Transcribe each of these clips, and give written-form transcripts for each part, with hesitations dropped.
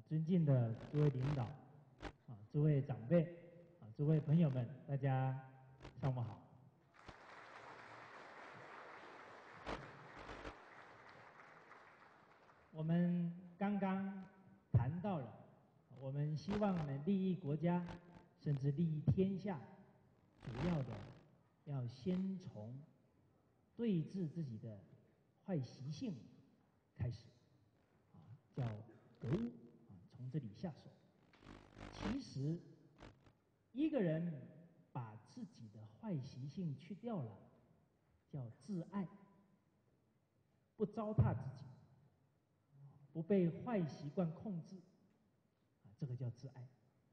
尊敬的诸位领导，诸位长辈，诸位朋友们，大家上午好。我们刚刚谈到了，我们希望呢利益国家，甚至利益天下，主要的要先从对治自己的坏习性开始，叫格物，从这里下手。其实，一个人把自己的坏习性去掉了，叫自爱，不糟蹋自己，不被坏习惯控制，这个叫自爱。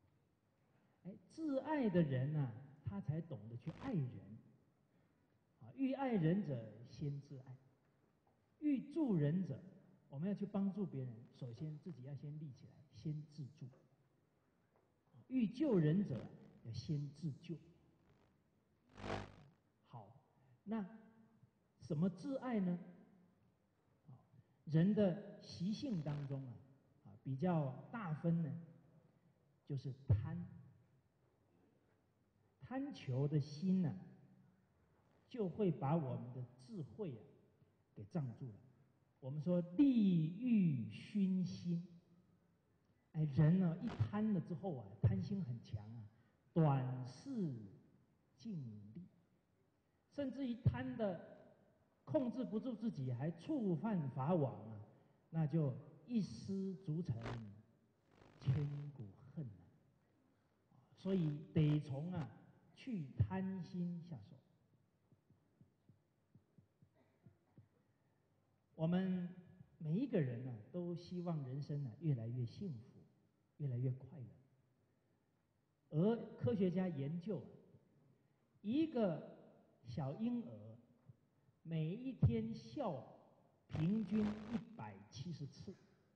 自爱的人呢，他才懂得去爱人。欲爱人者，先自爱；欲助人者，我们要去帮助别人，首先自己要先立起来，先自助；欲救人者，要先自救。好，那什么自爱呢？人的习性当中比较大分呢，就是贪求的心呢，就会把我们的智慧给障住了。我们说利欲熏心，人呢一贪了之后贪心很强短视近利，甚至于贪的控制不住自己，还触犯法网那就一失足成千古恨所以得从去贪心下手。我们每一个人都希望人生越来越幸福，越来越快乐。而科学家研究，一个小婴儿每一天笑平均170次，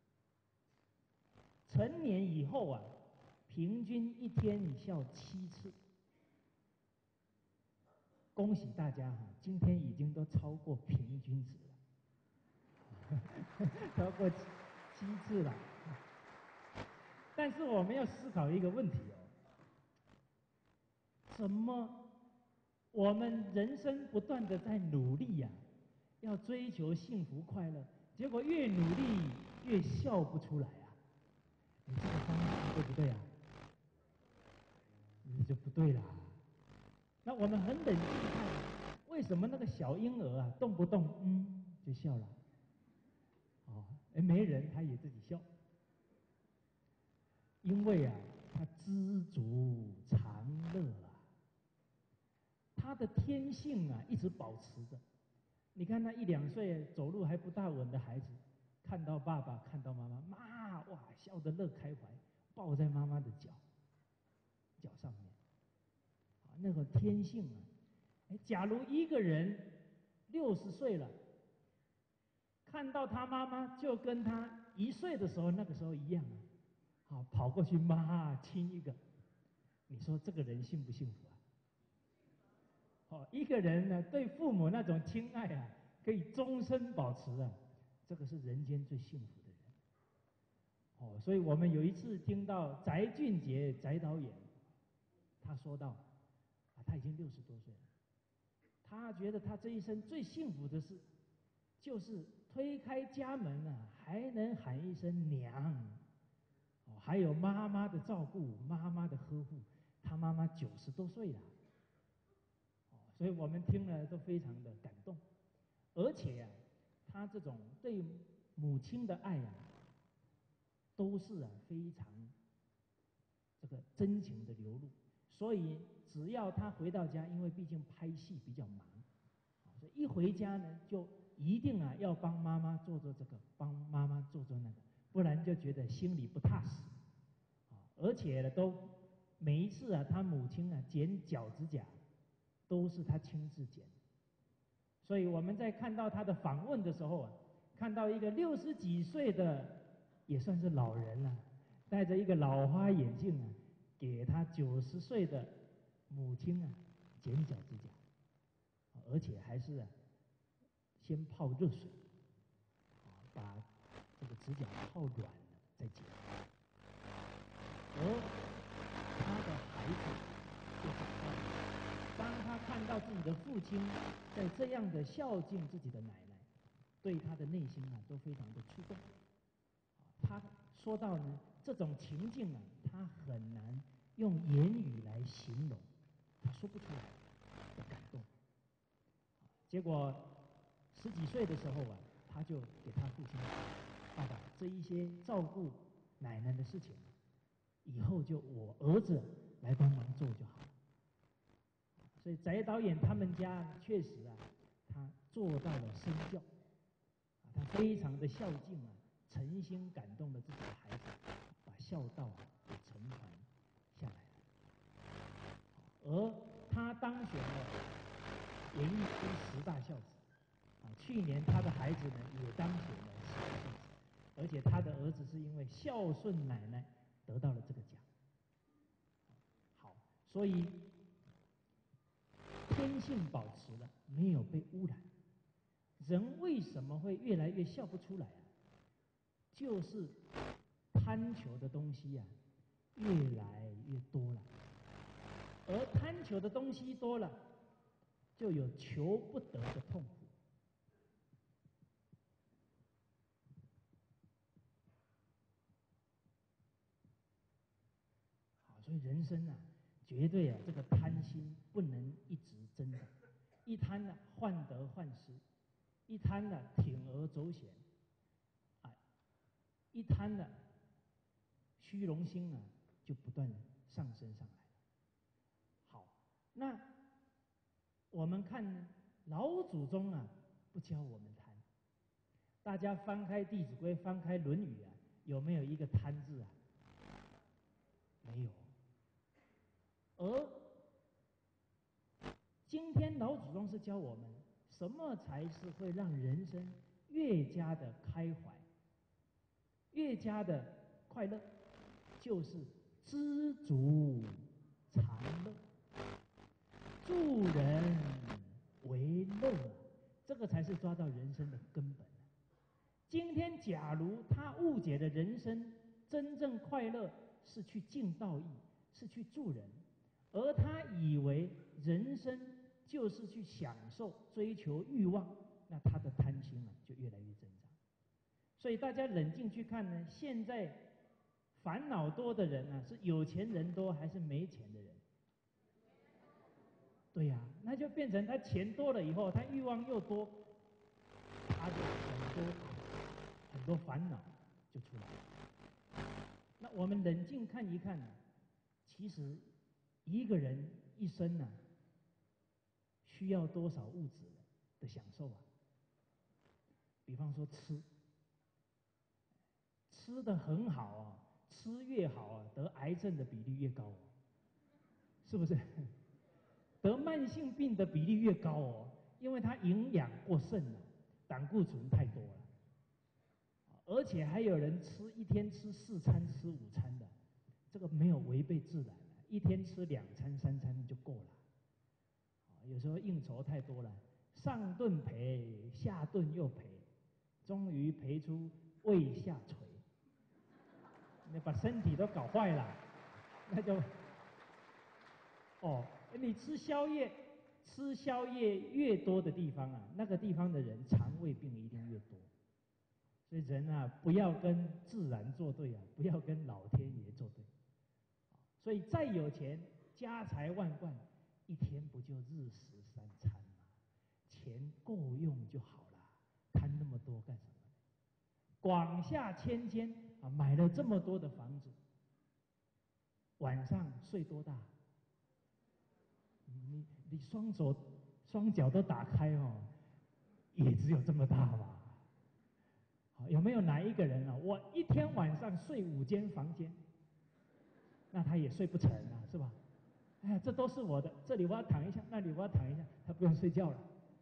成年以后平均一天你笑7次。恭喜大家今天已经都超过平均值了，超过7次了。但是我们要思考一个问题怎么我们人生不断的在努力要追求幸福快乐，结果越努力越笑不出来你这个方式对不对你就不对啦。那我们很冷静看，为什么那个小婴儿动不动就笑了？没人他也自己笑，因为他知足常乐他的天性一直保持着。你看那1、2岁走路还不大稳的孩子，看到爸爸看到妈妈，哇，笑得乐开怀，抱在妈妈的脚上面那个天性假如一个人60岁了，看到他妈妈就跟他1岁的时候那个时候一样跑过去亲一个，你说这个人幸不幸福一个人呢对父母那种亲爱可以终身保持这个是人间最幸福的人所以我们有一次听到翟俊杰翟导演他说到他已经60多岁了，他觉得他这一生最幸福的事就是推开家门还能喊一声娘还有妈妈的照顾，妈妈的呵护。他妈妈90多岁了所以我们听了都非常的感动。而且他这种对母亲的爱都是非常这个真情的流露。所以只要他回到家，因为毕竟拍戏比较忙所以一回家呢就一定要帮妈妈做这个，帮妈妈做那个，不然就觉得心里不踏实而且都每一次他母亲剪脚趾甲都是他亲自剪。所以我们在看到他的访问的时候看到一个60几岁的也算是老人了，戴着一个老花眼镜给他90岁的母亲剪脚趾甲而且还是先泡热水把这个指甲泡软了再剪而他的孩子就长大了。当他看到自己的父亲在这样的孝敬自己的奶奶，对他的内心都非常的触动。他说到呢，这种情境他很难用言语来形容，他说不出来的感动。结果10几岁的时候他就给他父亲说：“爸爸，这一些照顾奶奶的事情，以后就我儿子来帮忙做就好了。”所以翟导演他们家确实他做到了身教，他非常的孝敬诚心感动了自己的孩子，把孝道给承传下来了。而他当选了演艺圈10大孝子，去年他的孩子呢也当选了10大孝子，而且他的儿子是因为孝顺奶奶得到了这个奖。好，所以天性保持了，没有被污染。人为什么会越来越笑不出来就是贪求的东西越来越多了，而贪求的东西多了，就有求不得的痛苦。好，所以人生绝对这个贪心不能一直增长，一贪患得患失，一贪铤而走险，一贪虚荣心就不断上升上来了。好，那我们看老祖宗不教我们贪。大家翻开《弟子规》，翻开《论语》有没有一个贪字没有。而今天老祖宗是教我们，什么才是会让人生越加的开怀，越加的快乐，就是知足常乐，助人为乐这个才是抓到人生的根本。今天假如他误解了人生真正快乐是去尽道义，是去助人，而他以为人生就是去享受、追求欲望，那他的贪心就越来越增长。所以大家冷静去看呢，现在烦恼多的人是有钱人多还是没钱的人？对呀，那就变成他钱多了以后，他欲望又多，他就很多烦恼就出来了。那我们冷静看一看其实一个人一生需要多少物质的享受比方说吃得很好吃越好得癌症的比例越高是不是？得慢性病的比例越高因为它营养过剩了，胆固醇太多了。而且还有人一天吃4餐、吃5餐的，这个没有违背自然一天吃2餐、3餐就够了。有时候应酬太多了，上顿陪，下顿又陪，终于陪出胃下垂，你把身体都搞坏了，那就你吃宵夜越多的地方那个地方的人肠胃病一定越多。所以人不要跟自然作对不要跟老天爷作对。所以再有钱，家财万贯，一天不就日食3餐吗？钱够用就好了，贪那么多干什么呢？广厦千间买了这么多的房子，晚上睡多大？你双脚都打开也只有这么大吧？有没有哪一个人我一天晚上睡5间房间，那他也睡不成是吧？哎呀，这都是我的，这里我要躺一下，那里我要躺一下，他不用睡觉了。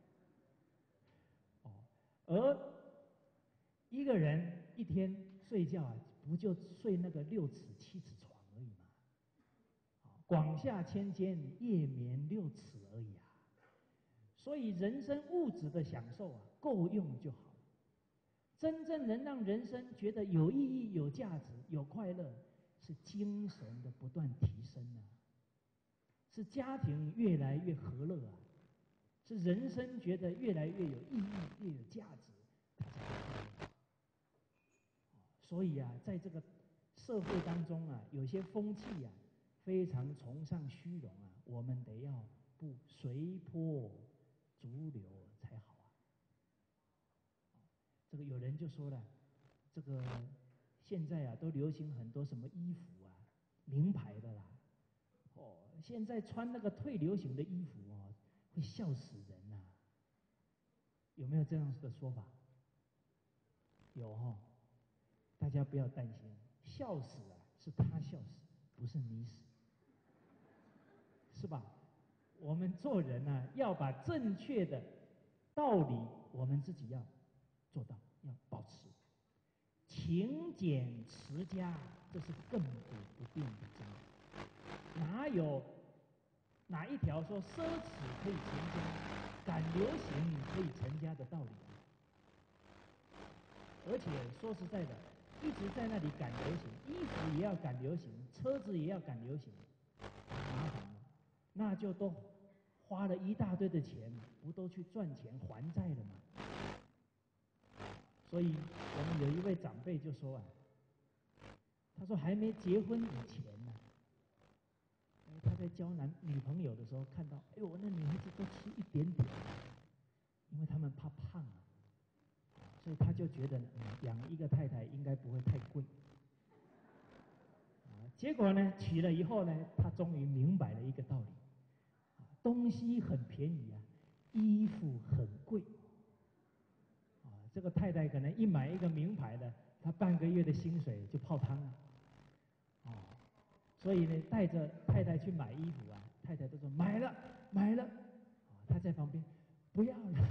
而一个人一天睡觉不就睡那个6尺7尺床而已吗？广厦千间，夜眠6尺而已所以人生物质的享受够用就好了。真正能让人生觉得有意义、有价值、有快乐， 是精神的不断提升啊，是家庭越来越和乐啊，是人生觉得越来越有意义、越有价值，它才会快乐。所以啊，在这个社会当中啊，有些风气啊，非常崇尚虚荣啊，我们得要不随波逐流才好啊。这个有人就说了，这个现在啊都流行很多什么衣服啊，名牌的啦，现在穿那个退流行的衣服哦，会笑死人呐。有没有这样的说法？有哦，大家不要担心，笑死啊，是他笑死，不是你死，是吧？我们做人啊，要把正确的道理，我们自己要做到，要保持。勤俭持家，这是亘古不变的真理。哪一条说奢侈可以成家，赶流行可以成家的道理？而且说实在的，一直在那里赶流行，衣服也要赶流行，车子也要赶流行，麻烦了，那就都花了一大堆的钱，不都去赚钱还债了吗？所以我们有一位长辈就说啊，他说还没结婚以前呢，他在交女朋友的时候看到，哎呦，那女孩子都吃一点点，因为他们怕胖啊，所以他就觉得养一个太太应该不会太贵。结果呢，娶了以后呢，他终于明白了一个道理，东西很便宜啊，衣服很贵。这个太太可能一买一个名牌的，她半个月的薪水就泡汤了。所以呢，带着太太去买衣服啊，太太都说买了买了，他在旁边不要了。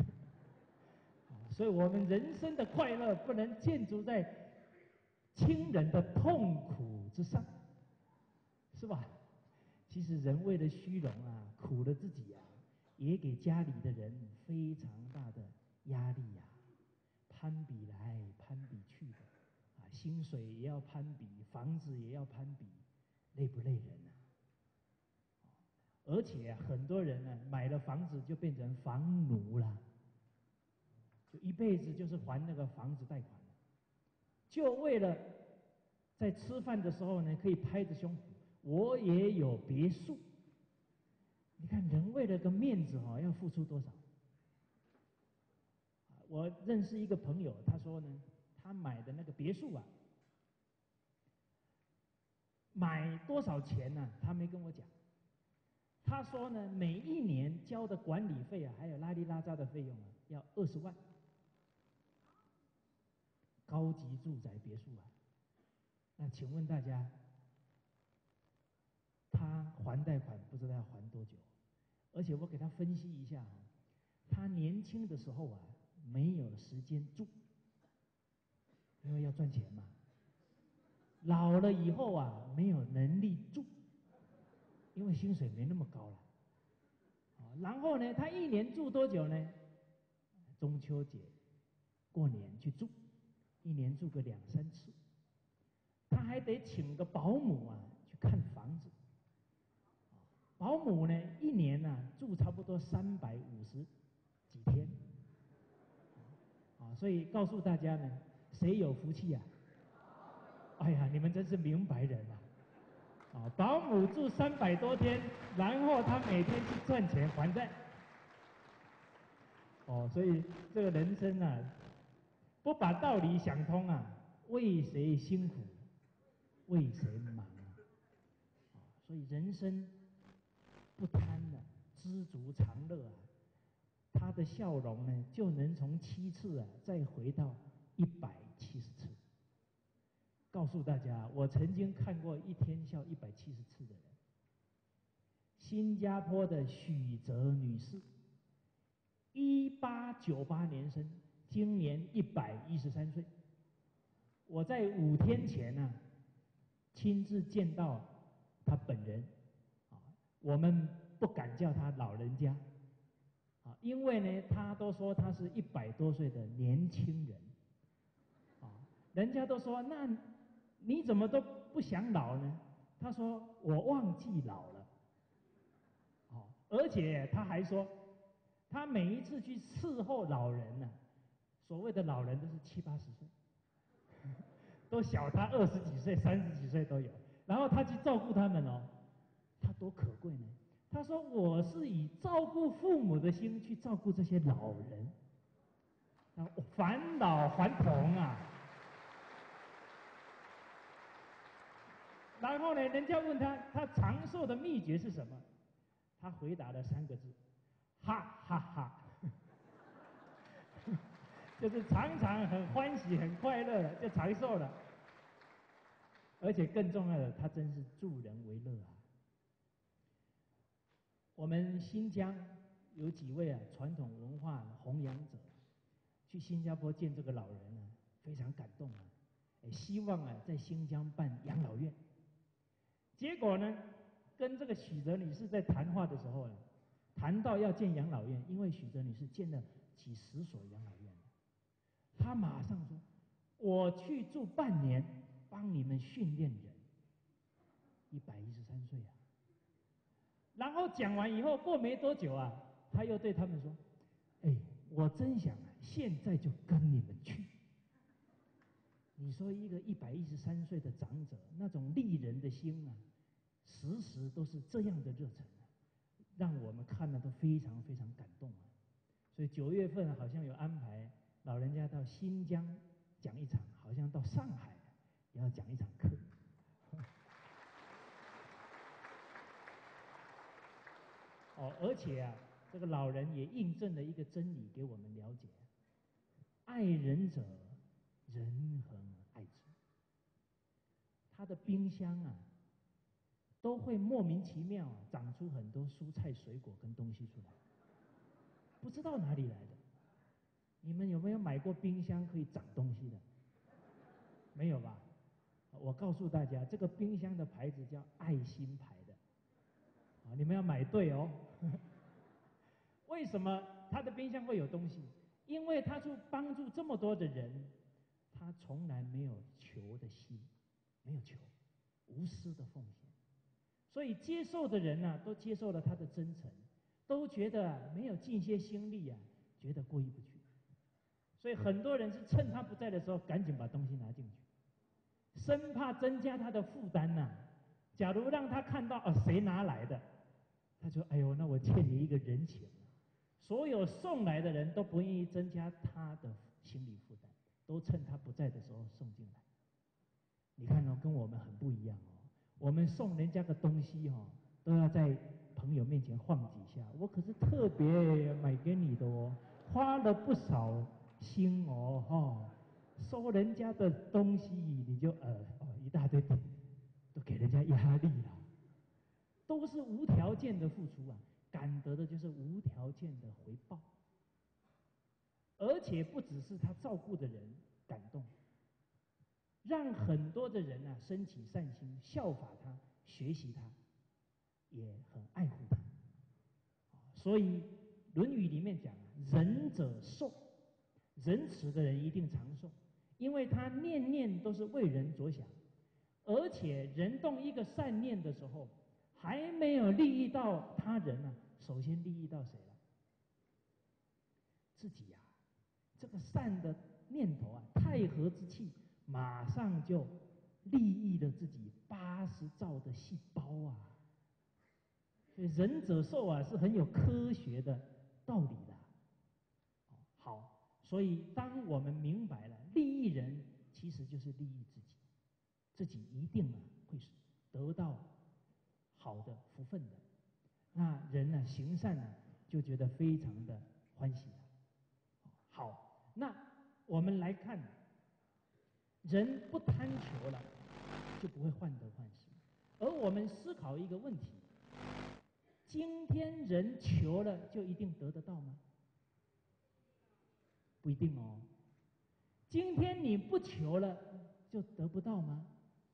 所以我们人生的快乐不能建筑在亲人的痛苦之上，是吧？其实人为了虚荣啊，苦了自己啊，也给家里的人非常大的压力呀，攀比来攀比去的，薪水也要攀比，房子也要攀比，累不累人啊？而且很多人呢，买了房子就变成房奴了，就一辈子就是还那个房子贷款，就为了在吃饭的时候呢，可以拍着胸脯，我也有别墅。你看人为了个面子要付出多少？我认识一个朋友，他说呢，他买的那个别墅啊，买多少钱呢？他没跟我讲。他说呢，每一年交的管理费啊，还有拉里拉扎的费用啊，要20万。高级住宅别墅啊，那请问大家，他还贷款不知道要还多久？而且我给他分析一下他年轻的时候啊，没有时间住，因为要赚钱嘛。老了以后啊，没有能力住，因为薪水没那么高了。然后呢，他一年住多久呢？中秋节、过年去住，一年住个2、3次。他还得请个保姆啊去看房子。保姆呢，一年住差不多350几天。所以告诉大家呢，谁有福气啊？哎呀，你们真是明白人啊！保姆住300多天，然后他每天去赚钱还债。所以这个人生啊，不把道理想通啊，为谁辛苦，为谁忙啊？所以人生不贪了，知足常乐啊，他的笑容呢，就能从7次再回到170次。告诉大家，我曾经看过一天笑170次的人，新加坡的许泽女士，1898年生，今年113岁。我在5天前亲自见到她本人，我们不敢叫她老人家，因为呢，她都说她是100多岁的年轻人，人家都说你怎么都不想老呢？他说我忘记老了。哦，而且他还说，他每一次去伺候老人呢、所谓的老人都是70、80岁，都小他20几岁、30几岁都有。然后他去照顾他们哦，他多可贵呢！他说我是以照顾父母的心去照顾这些老人，返老还童啊。然后呢，人家问他，他长寿的秘诀是什么？他回答了3个字：哈哈哈。就是常常很欢喜、很快乐的，就长寿了。而且更重要的，他真是助人为乐啊。我们新疆有几位传统文化弘扬者，去新加坡见这个老人啊，非常感动啊，希望在新疆办养老院。结果呢，跟这个许哲女士在谈话的时候谈到要建养老院，因为许哲女士建了几10所养老院，她马上说：“我去住半年，帮你们训练人。”113岁啊。然后讲完以后，过没多久他又对他们说：“我真想现在就跟你们去。”你说一个113岁的长者，那种利人的心时时都是这样的热忱让我们看了都非常非常感动所以9月份好像有安排老人家到新疆讲一场，好像到上海也要讲一场课。而且这个老人也印证了一个真理给我们了解：爱人者，人恒爱之。他的冰箱都会莫名其妙长出很多蔬菜、水果跟东西出来，不知道哪里来的。你们有没有买过冰箱可以长东西的？没有吧？我告诉大家，这个冰箱的牌子叫爱心牌的，你们要买对哦。为什么他的冰箱会有东西？因为他去帮助这么多的人，他从来没有求的心，没有求，无私的奉献。所以接受的人都接受了他的真诚，都觉得没有尽些心力觉得过意不去。所以很多人是趁他不在的时候，赶紧把东西拿进去，生怕增加他的负担假如让他看到谁拿来的，他就哎呦，那我欠你一个人情。所有送来的人都不愿意增加他的心理负担，都趁他不在的时候送进来。你看跟我们很不一样我们送人家个东西都要在朋友面前晃几下。我可是特别买给你的花了不少心收人家的东西你就一大堆都给人家压力了，都是无条件的付出感得的就是无条件的回报。而且不只是他照顾的人感动，让很多的人升起善心，效法他，学习他，也很爱护他。所以《论语》里面讲仁者寿，仁慈的人一定长寿，因为他念念都是为人着想，而且人动一个善念的时候，还没有利益到他人首先利益到谁了？自己这个善的念头太和之气，马上就利益了自己80兆的细胞所以仁者寿是很有科学的道理的。好，所以当我们明白了利益人其实就是利益自己，自己一定会得到好的福分的。那人行善就觉得非常的欢喜好，那我们来看，人不贪求了，就不会患得患失。而我们思考一个问题：今天人求了就一定得得到吗？不一定哦。今天你不求了就得不到吗？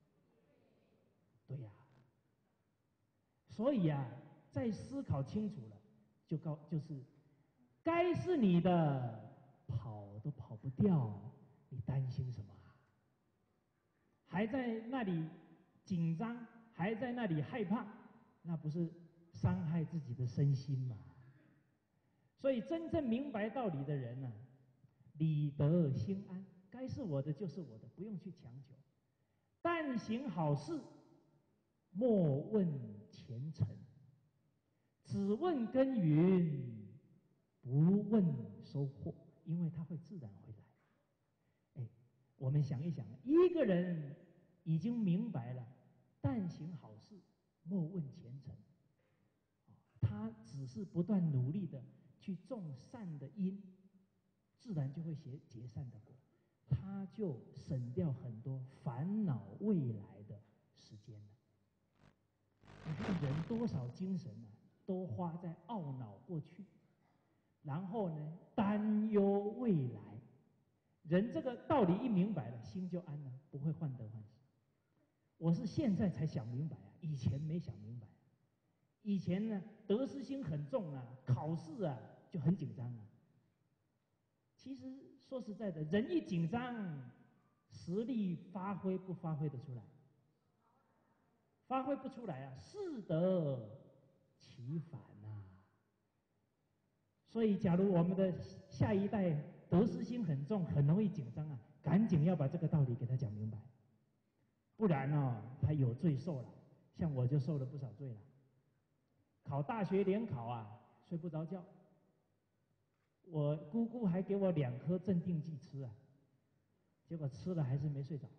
对所以再思考清楚了，就是该是你的跑都跑不掉，你担心什么还还在那里紧张，还在那里害怕，那不是伤害自己的身心吗？所以真正明白道理的人呢，理得心安，该是我的就是我的，不用去强求。但行好事，莫问前程，只问耕耘，不问收获，因为它会自然会来。哎，我们想一想，一个人已经明白了，但行好事，莫问前程，他只是不断努力的去种善的因，自然就会结善的果，他就省掉很多烦恼未来的时间了。你看人多少精神啊，都花在懊恼过去，然后呢担忧未来。人这个道理一明白了，心就安了，不会患得患失。我是现在才想明白啊，以前没想明白。以前呢，得失心很重啊，考试啊就很紧张啊。其实说实在的，人一紧张，实力发挥不发挥得出来？发挥不出来啊，适得其反呐。所以，假如我们的下一代得失心很重，很容易紧张啊，赶紧要把这个道理给他讲明白，不然哦，他有罪受了。像我就受了不少罪了。考大学联考啊，睡不着觉。我姑姑还给我2颗镇定剂吃啊，结果吃了还是没睡着。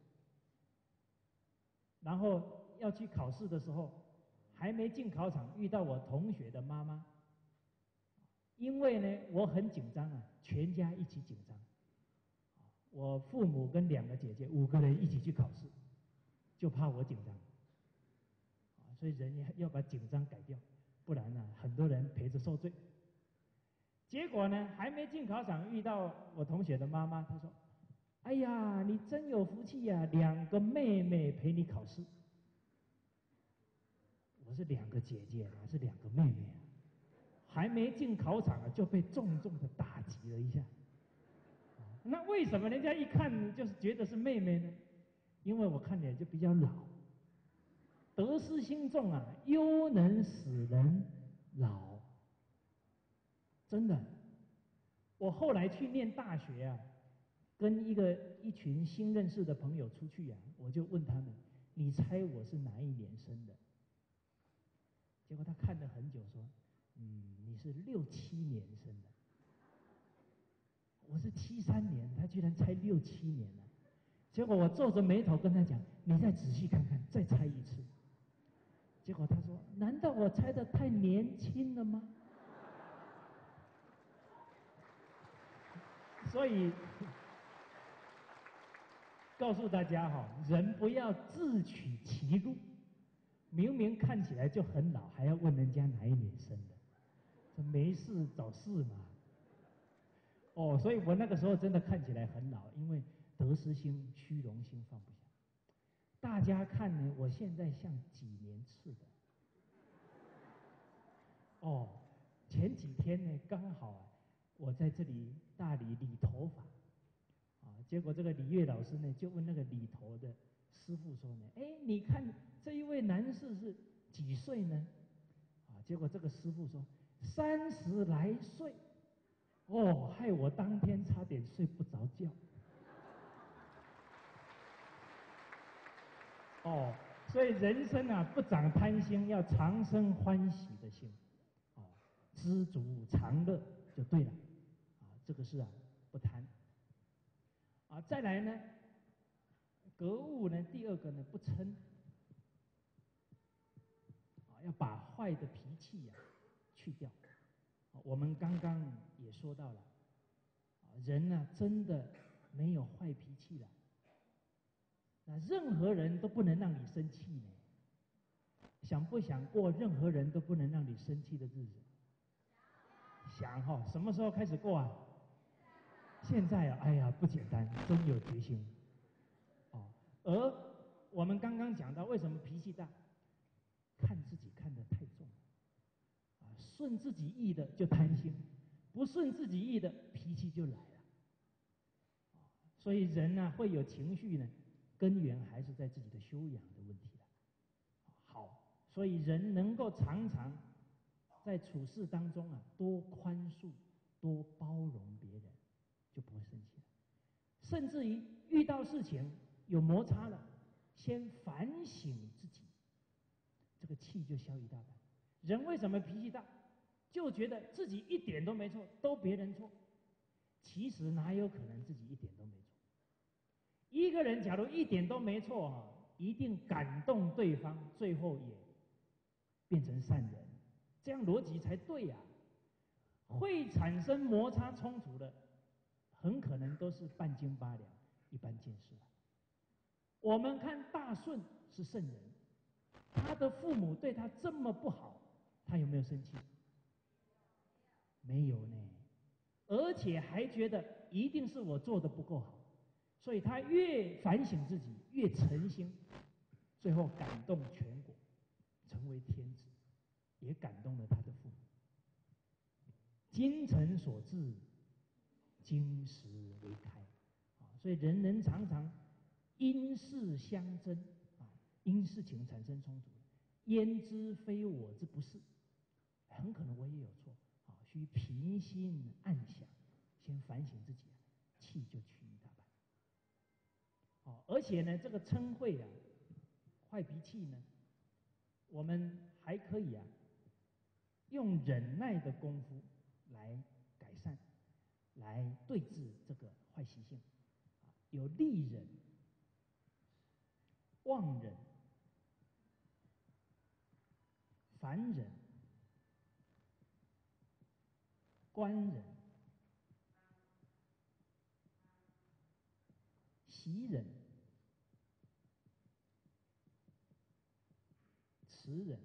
然后要去考试的时候，还没进考场，遇到我同学的妈妈。因为呢，我很紧张啊，全家一起紧张。我父母跟2个姐姐，5个人一起去考试，就怕我紧张。所以人要把紧张改掉，不然呢，很多人陪着受罪。结果呢，还没进考场，遇到我同学的妈妈，她说：“哎呀，你真有福气呀，2个妹妹陪你考试。”我是2个姐姐，哪是2个妹妹啊？还没进考场啊，就被重重的打击了一下。那为什么人家一看就是觉得是妹妹呢？因为我看脸就比较老，得失心重啊，忧能使人老。真的，我后来去念大学啊，跟一群新认识的朋友出去啊，我就问他们：“你猜我是哪一年生的？”结果他看了很久，说：“你是67年生的。”我是73年，他居然猜67年了。结果我皱着眉头跟他讲：“你再仔细看看，再猜一次。”结果他说：“难道我猜的太年轻了吗？”所以告诉大家哈，人不要自取其辱，明明看起来就很老，还要问人家哪一年生的，这没事找事嘛。哦，所以我那个时候真的看起来很老，因为得失心、虚荣心放不下。大家看呢，我现在像几年次的。哦，前几天呢，刚好啊，我在这里大理理头发，结果这个李月老师呢，就问那个理头的师傅说呢：“哎，你看这一位男士是几岁呢？”结果这个师傅说：“30来岁。”哦，害我当天差点睡不着觉。哦，所以人生啊，不长贪心，要常生欢喜的心。知足常乐就对了。这个是不贪。再来呢，格物呢，第2个呢，不嗔。要把坏的脾气去掉。我们刚刚也说到了，人呢真的没有坏脾气了。那任何人都不能让你生气呢。想不想过任何人都不能让你生气的日子？想哈，什么时候开始过啊？现在啊，哎呀，不简单，真有决心。而我们刚刚讲到，为什么脾气大？看自己看得太重了。顺自己意的就贪心，不顺自己意的脾气就来了。所以人呢会有情绪呢， 根源还是在自己的修养的问题了。好，所以人能够常常在处事当中啊，多宽恕、多包容别人，就不会生气了。甚至于遇到事情有摩擦了，先反省自己，这个气就消一大半。人为什么脾气大？就觉得自己一点都没错，都别人错。其实哪有可能自己一点都没错？一个人假如一点都没错啊，一定感动对方，最后也变成善人，这样逻辑才对呀。会产生摩擦冲突的，很可能都是半斤八两、一般见识了。我们看大顺是圣人，他的父母对他这么不好，他有没有生气？没有呢，而且还觉得一定是我做的不够好，所以他越反省自己，越诚心，最后感动全国，成为天子，也感动了他的父母。精诚所至，金石为开，所以人常常因事相争啊，因事情产生冲突，焉知非我之不是？很可能我也有错啊，需平心暗想，先反省自己啊，气就去一大半。而且呢，这个嗔恚啊，坏脾气呢，我们还可以啊，用忍耐的功夫来改善，来对治这个坏习性。有利忍、妄忍、烦忍、观忍、喜忍、慈忍。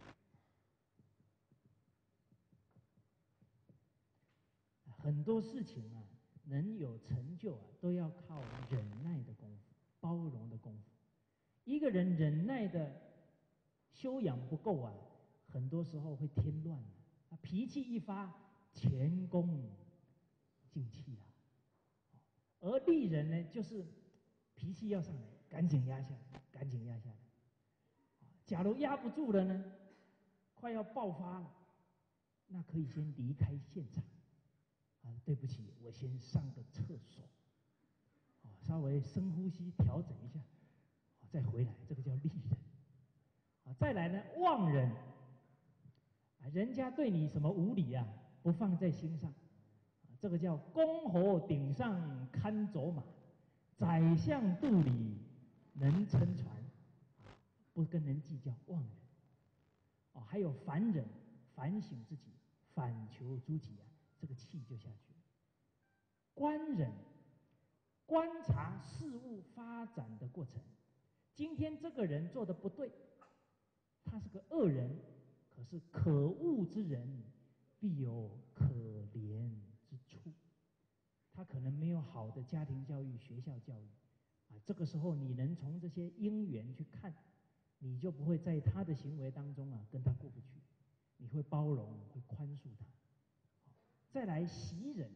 很多事情啊，能有成就啊，都要靠忍耐的功夫、包容的功夫。一个人忍耐的修养不够啊，很多时候会添乱啊，脾气一发，前功尽弃了。而利人呢，就是脾气要上来，赶紧压下来，赶紧压下来。假如压不住了呢，快要爆发了，那可以先离开现场。对不起，我先上个厕所，稍微深呼吸调整一下，再回来，这个叫利人。再来呢，妄人，人家对你什么无礼啊，不放在心上，这个叫公侯顶上看走马，宰相肚里能撑船，不跟人计较，妄人。还有烦人，反省自己，反求诸己啊。这个气就下去了。观人，观察事物发展的过程。今天这个人做的不对，他是个恶人，可是可恶之人必有可怜之处。他可能没有好的家庭教育、学校教育，这个时候你能从这些因缘去看，你就不会在他的行为当中跟他过不去，你会包容，会宽恕他。再来喜忍，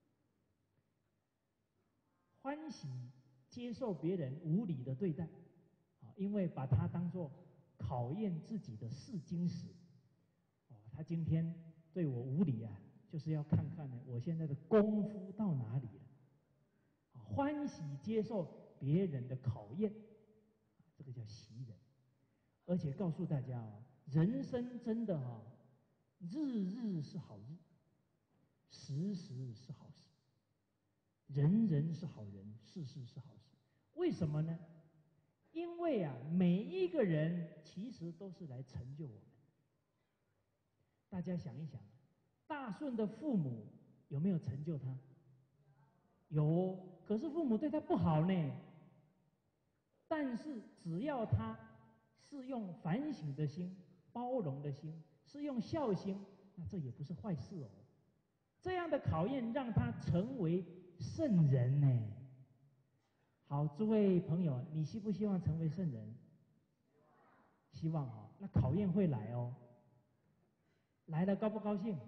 欢喜接受别人无理的对待，因为把他当作考验自己的试金石。他今天对我无理啊，就是要看看呢，我现在的功夫到哪里了。欢喜接受别人的考验，这个叫喜忍。而且告诉大家人生真的日日是好日，时时是好事，人人是好人，事事是好事。为什么呢？因为每一个人其实都是来成就我们。大家想一想，大顺的父母有没有成就他？有，可是父母对他不好呢。但是只要他是用反省的心、包容的心，是用孝心，那这也不是坏事哦。这样的考验让他成为圣人呢。好，诸位朋友，你希不希望成为圣人？希望那考验会来哦。来了高不高兴？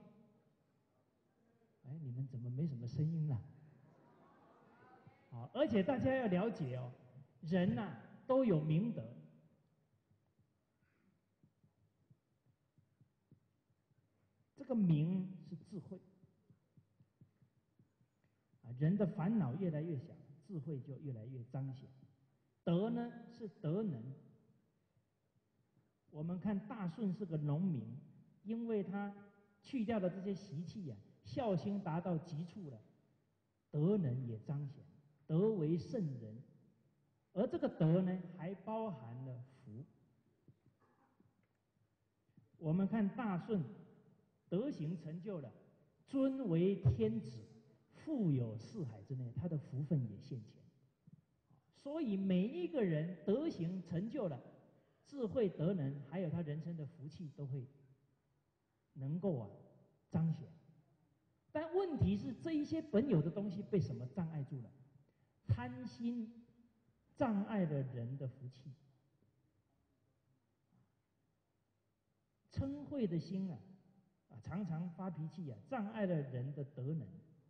你们怎么没什么声音了？而且大家要了解人呐、都有明德。这个明是智慧啊，人的烦恼越来越小，智慧就越来越彰显。德呢是德能。我们看大顺是个农民，因为他去掉了这些习气啊，孝心达到极处了，德能也彰显，德为圣人。而这个德呢，还包含了福。我们看大顺，德行成就了，尊为天子，富有四海之内，他的福分也现前。所以每一个人德行成就了，智慧德能，还有他人生的福气，都会能够彰显。但问题是，这一些本有的东西被什么障碍住了？贪心障碍了人的福气，嗔恚的心常常发脾气障碍了人的德能。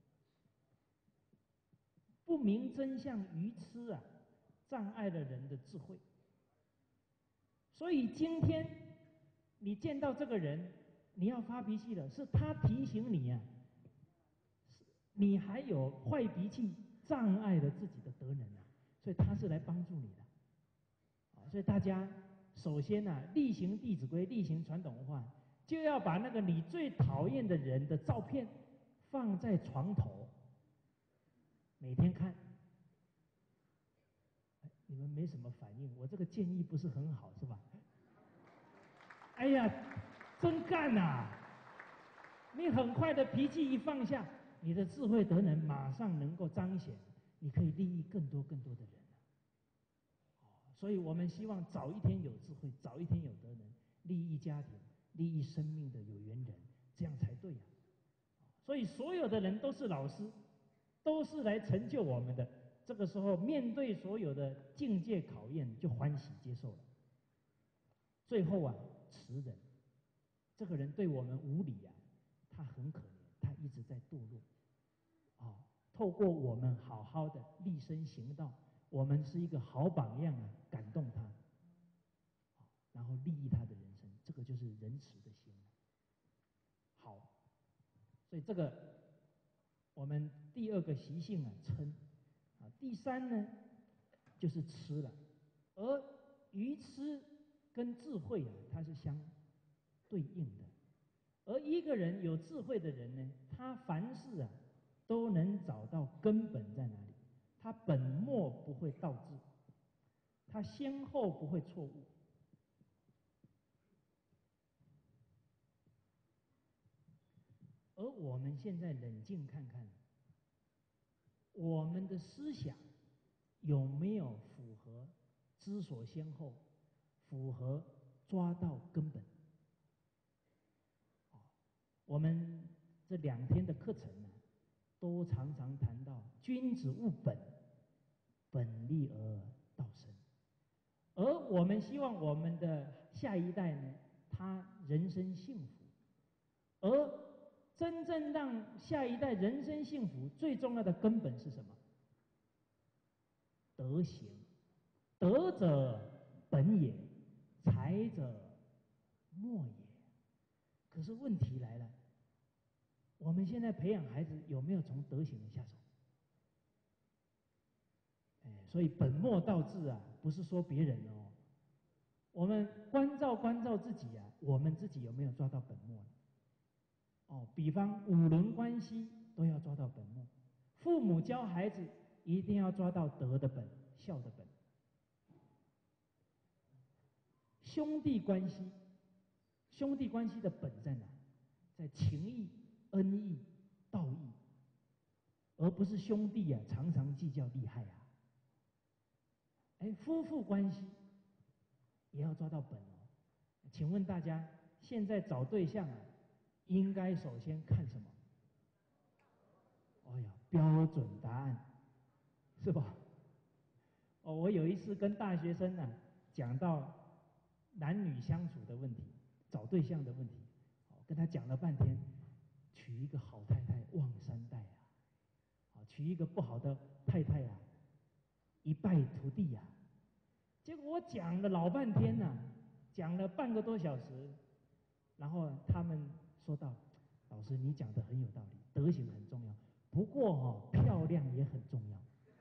不明真相愚痴障碍了人的智慧。所以今天你见到这个人，你要发脾气了，是他提醒你你还有坏脾气，障碍了自己的德能所以他是来帮助你的。所以大家首先厉行《弟子规》，厉行传统文化，就要把那个你最讨厌的人的照片放在床头，每天看。你们没什么反应，我这个建议不是很好，是吧？哎呀，真干你很快的脾气一放下，你的智慧德能马上能够彰显，你可以利益更多更多的人所以我们希望早一天有智慧，早一天有德能，利益家庭，利益生命的有缘人，这样才对所以所有的人都是老师，都是来成就我们的。这个时候面对所有的境界考验，就欢喜接受了。最后慈人，这个人对我们无礼他很可怜，他一直在堕落透过我们好好的立身行道，我们是一个好榜样感动他然后利益他的人生，这个就是仁慈的心好，所以这个我们第二个习性嗔第三呢就是痴了。而愚痴跟智慧它是相对应的。而一个人有智慧的人呢，他凡事都能找到根本在哪里，他本末不会倒置，他先后不会错误。而我们现在冷静看看，我们的思想有没有符合知所先后，符合抓到根本我们这2天的课程都常常谈到君子务本，本立而道生。而我们希望我们的下一代呢，他人生幸福。而真正让下一代人生幸福，最重要的根本是什么？德行。德者本也，才者末也。可是问题来了，我们现在培养孩子有没有从德行下手？所以本末倒置不是说别人我们关照自己我们自己有没有抓到本末比方5伦关系都要抓到本末，父母教孩子一定要抓到德的本、孝的本。兄弟关系，兄弟关系的本在哪？在情义、恩义、道义，而不是兄弟常常计较利害夫妇关系也要抓到本请问大家，现在找对象应该首先看什么？哎呀，标准答案，是吧？我有一次跟大学生讲到男女相处的问题，找对象的问题，跟他讲了半天，娶一个好太太旺3代娶一个不好的太太一败涂地结果我讲了老半天呐、讲了半个多小时，然后他们说道：“老师，你讲的很有道理，德行很重要，不过漂亮也很重要。”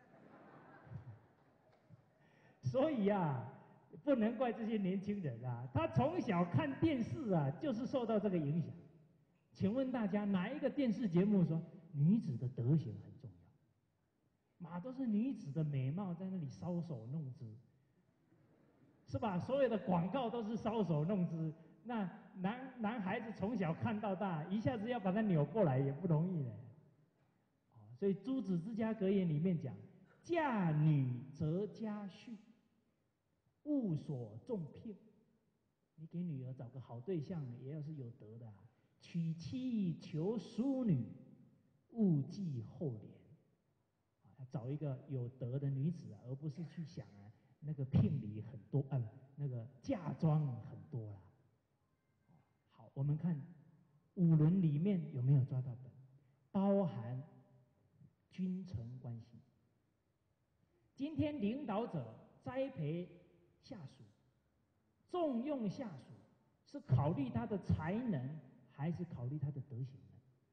所以啊，不能怪这些年轻人啊，他从小看电视啊，就是受到这个影响。请问大家，哪一个电视节目说女子的德行很重要？嘛，都是女子的美貌在那里搔首弄姿，是吧？所有的广告都是搔首弄姿。那男孩子从小看到大，一下子要把他扭过来也不容易呢。所以《朱子治家格言》里面讲：“嫁女择家婿，勿所重聘。”你给女儿找个好对象，也要是有德的啊。娶妻求淑女，勿计后怜。要找一个有德的女子啊，而不是去想啊，那个聘礼很多啊，那个嫁妆很多啦。好，我们看五伦里面有没有抓到本？包含君臣关系。今天领导者栽培下属，重用下属，是考虑他的才能，还是考虑他的德行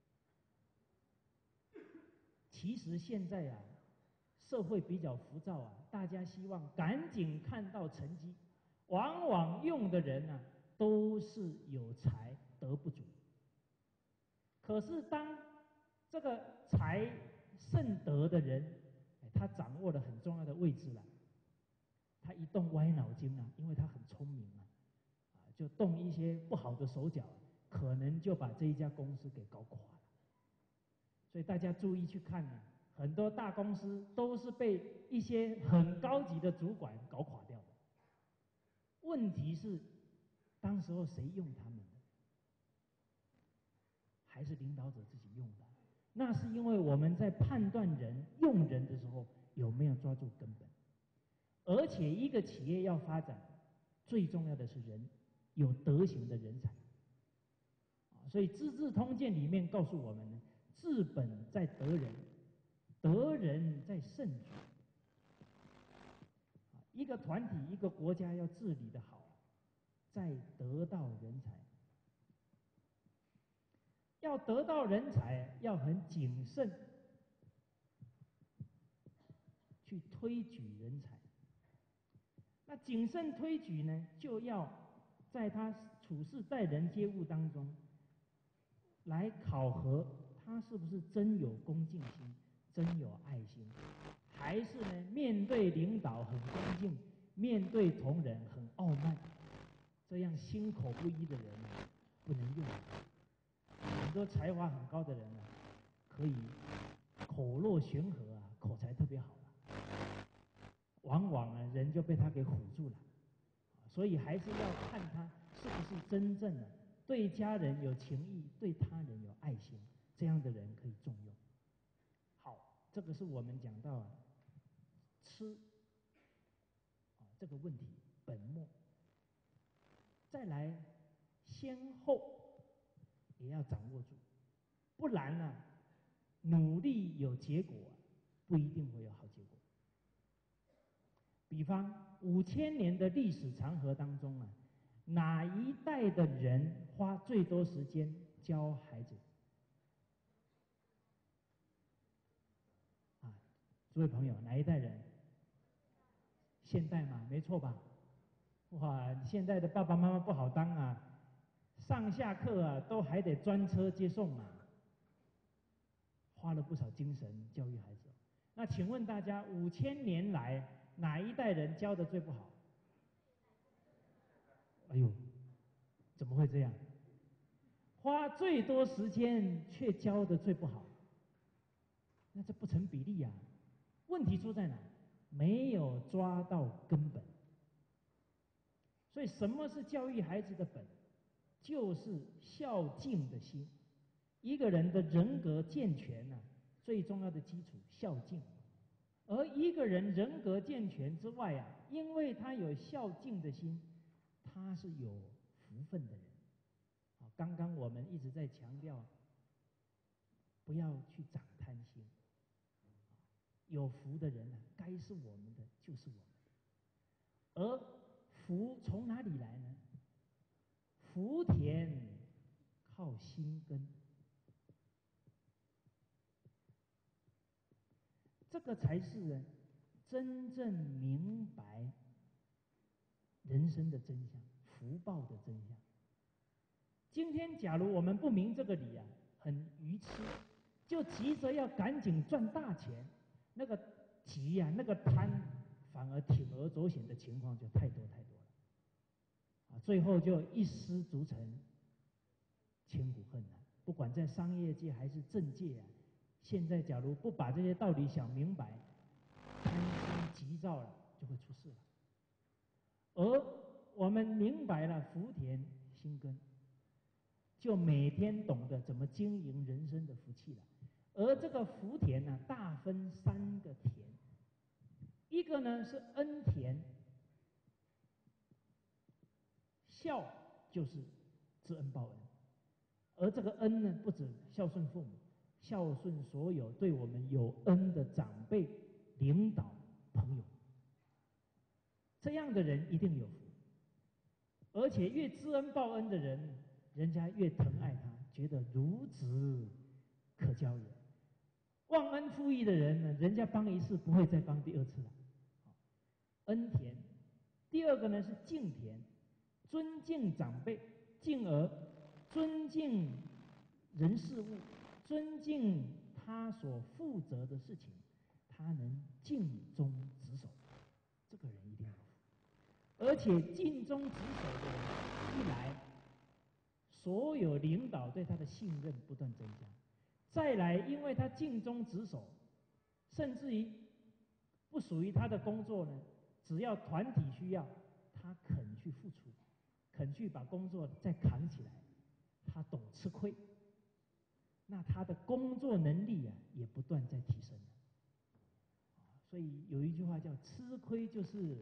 呢？其实现在啊，社会比较浮躁啊，大家希望赶紧看到成绩，往往用的人啊，都是有才德不足。可是当这个才胜德的人，他掌握了很重要的位置了，他一动歪脑筋啊，因为他很聪明啊，就动一些不好的手脚，可能就把这一家公司给搞垮了。所以大家注意去看啊，很多大公司都是被一些很高级的主管搞垮掉的。问题是，当时候谁用他们的？还是领导者自己用的？那是因为我们在判断人、用人的时候有没有抓住根本。而且一个企业要发展，最重要的是人，有德行的人才。所以《资治通鉴》里面告诉我们呢，治本在得人，得人在胜举。一个团体、一个国家要治理的好，在得到人才。要得到人才，要很谨慎去推举人才。那谨慎推举呢，就要在他处事待人接物当中，来考核他是不是真有恭敬心、真有爱心，还是呢面对领导很恭敬，面对同仁很傲慢，这样心口不一的人呢，不能用。很多才华很高的人呢，可以口若悬河啊，口才特别好啊，往往呢人就被他给唬住了。所以还是要看他是不是真正的对家人有情义，对他人有爱心，这样的人可以重用。好，这个是我们讲到吃这个问题本末。再来先后也要掌握住，不然呢，努力有结果，不一定会有好结果。比方5000年的历史长河当中啊，哪一代的人花最多时间教孩子？诸位朋友，哪一代人？现代嘛，没错吧？哇，现在的爸爸妈妈不好当啊，上下课啊都还得专车接送啊，花了不少精神教育孩子。那请问大家，5000年来哪一代人教的最不好？哎呦，怎么会这样？花最多时间却教的最不好，那这不成比例啊！问题出在哪？没有抓到根本。所以什么是教育孩子的本？就是孝敬的心。一个人的人格健全呢，最重要的基础孝敬。而一个人人格健全之外啊，因为他有孝敬的心，他是有福分的人。刚刚我们一直在强调，不要去长贪心。有福的人呢，该是我们的就是我们的。 而福从哪里来呢？福田靠心根，这个才是真正明白人生的真相，福报的真相。今天假如我们不明这个理啊，很愚痴，就急着要赶紧赚大钱，那个急啊，那个贪，反而铤而走险的情况就太多太多了，最后就一失足成千古恨啊！不管在商业界还是政界啊，现在假如不把这些道理想明白，贪心急躁了，就会出事了。而我们明白了福田心根，就每天懂得怎么经营人生的福气了。而这个福田呢，大分3个田，一个呢是恩田，孝就是知恩报恩，而这个恩呢，不止孝顺父母，孝顺所有对我们有恩的长辈、领导、朋友，这样的人一定有福。而且越知恩报恩的人，人家越疼爱他，觉得孺子可教也。忘恩负义的人呢，人家帮一次不会再帮第2次了。恩田，第2个呢是敬田，尊敬长辈，进而尊敬人事物，尊敬他所负责的事情，他能尽忠职守，这个人一定有福。而且尽忠职守的人一来，所有领导对他的信任不断增加；再来，因为他尽忠职守，甚至于不属于他的工作呢，只要团体需要，他肯去付出，肯去把工作再扛起来，他懂吃亏，那他的工作能力啊也不断在提升。所以有一句话叫吃亏就是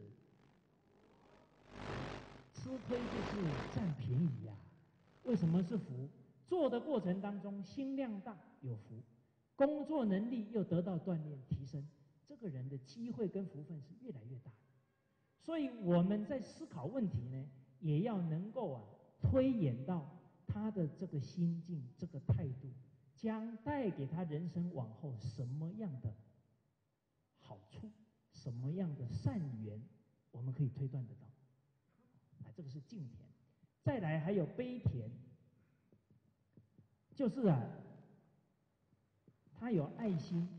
占便宜呀。为什么是福？做的过程当中心量大有福，工作能力又得到锻炼提升，这个人的机会跟福分是越来越大的。所以我们在思考问题呢，也要能够推演到他的这个心境、这个态度，将带给他人生往后什么样的好处，什么样的善缘，我们可以推断得到。这个是敬田。再来还有悲田，就是他有爱心，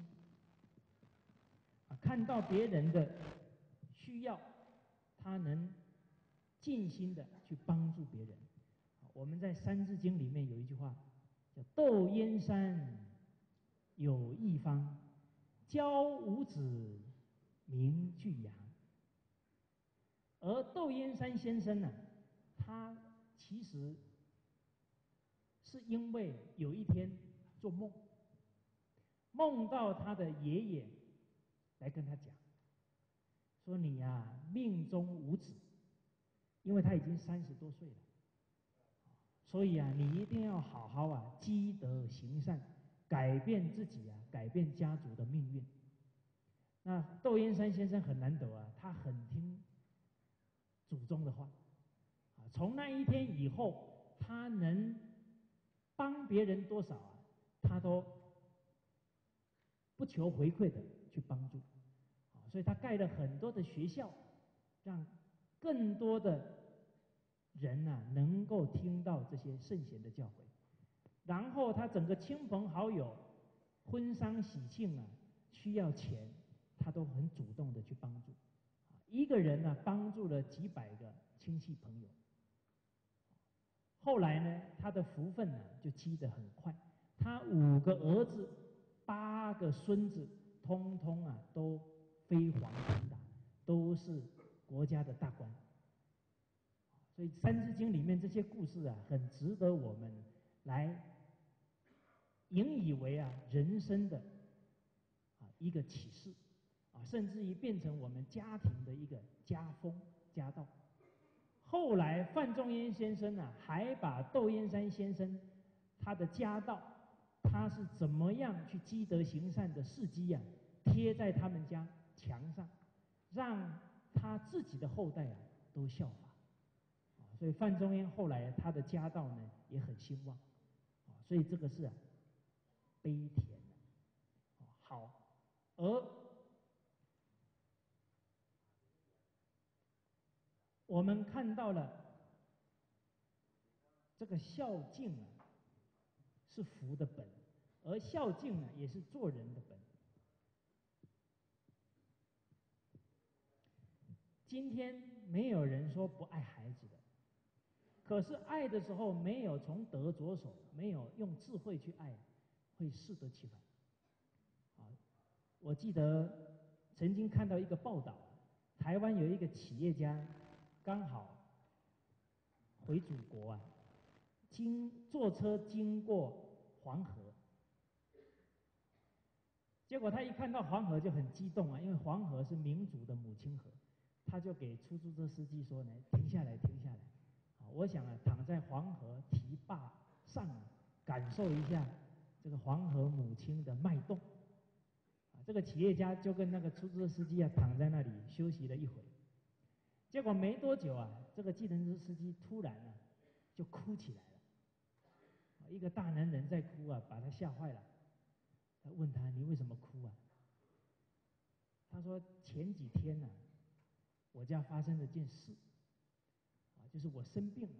看到别人的需要，他能尽心的去帮助别人。我们在《三字经》里面有一句话叫“窦燕山有义方，教五子名俱扬”。而窦燕山先生呢，他其实是因为有一天做梦，梦到他的爷爷来跟他讲，说你命中无子，因为他已经30多岁了，所以你一定要好好积德行善，改变自己改变家族的命运。那窦燕山先生很难得他很听祖宗的话，从那一天以后，他能帮别人多少他都不求回馈的去帮助，所以他盖了很多的学校，让更多的人能够听到这些圣贤的教诲。然后他整个亲朋好友婚丧喜庆需要钱，他都很主动的去帮助。一个人帮助了几百个亲戚朋友。后来呢，他的福分就积得很快，他5个儿子8个孙子，通通都飞黄腾达，都是国家的大官。所以《三字经》里面这些故事很值得我们来引以为人生的一个启示，甚至于变成我们家庭的一个家风家道。后来范仲淹先生还把窦燕山先生他的家道，他是怎么样去积德行善的事迹贴在他们家墙上，让他自己的后代啊都效法。所以范仲淹后来他的家道呢也很兴旺，所以这个是悲田。好，而我们看到了这个孝敬啊是福的本，而孝敬呢也是做人的本。今天没有人说不爱孩子的，可是爱的时候没有从德着手，没有用智慧去爱，会适得其反。我记得曾经看到一个报道，台湾有一个企业家刚好回祖国啊，坐车经过黄河，结果他一看到黄河就很激动啊，因为黄河是民主的母亲河，他就给出租车司机说呢：“停下来，停下来。”我想啊，躺在黄河堤坝上啊，感受一下这个黄河母亲的脉动。这个企业家就跟那个出租车司机啊躺在那里休息了一会，结果没多久啊，这个计程车司机突然啊就哭起来了。一个大男人在哭啊，把他吓坏了。他问他：“你为什么哭啊？”他说：“前几天呢，我家发生了件事，就是我生病了，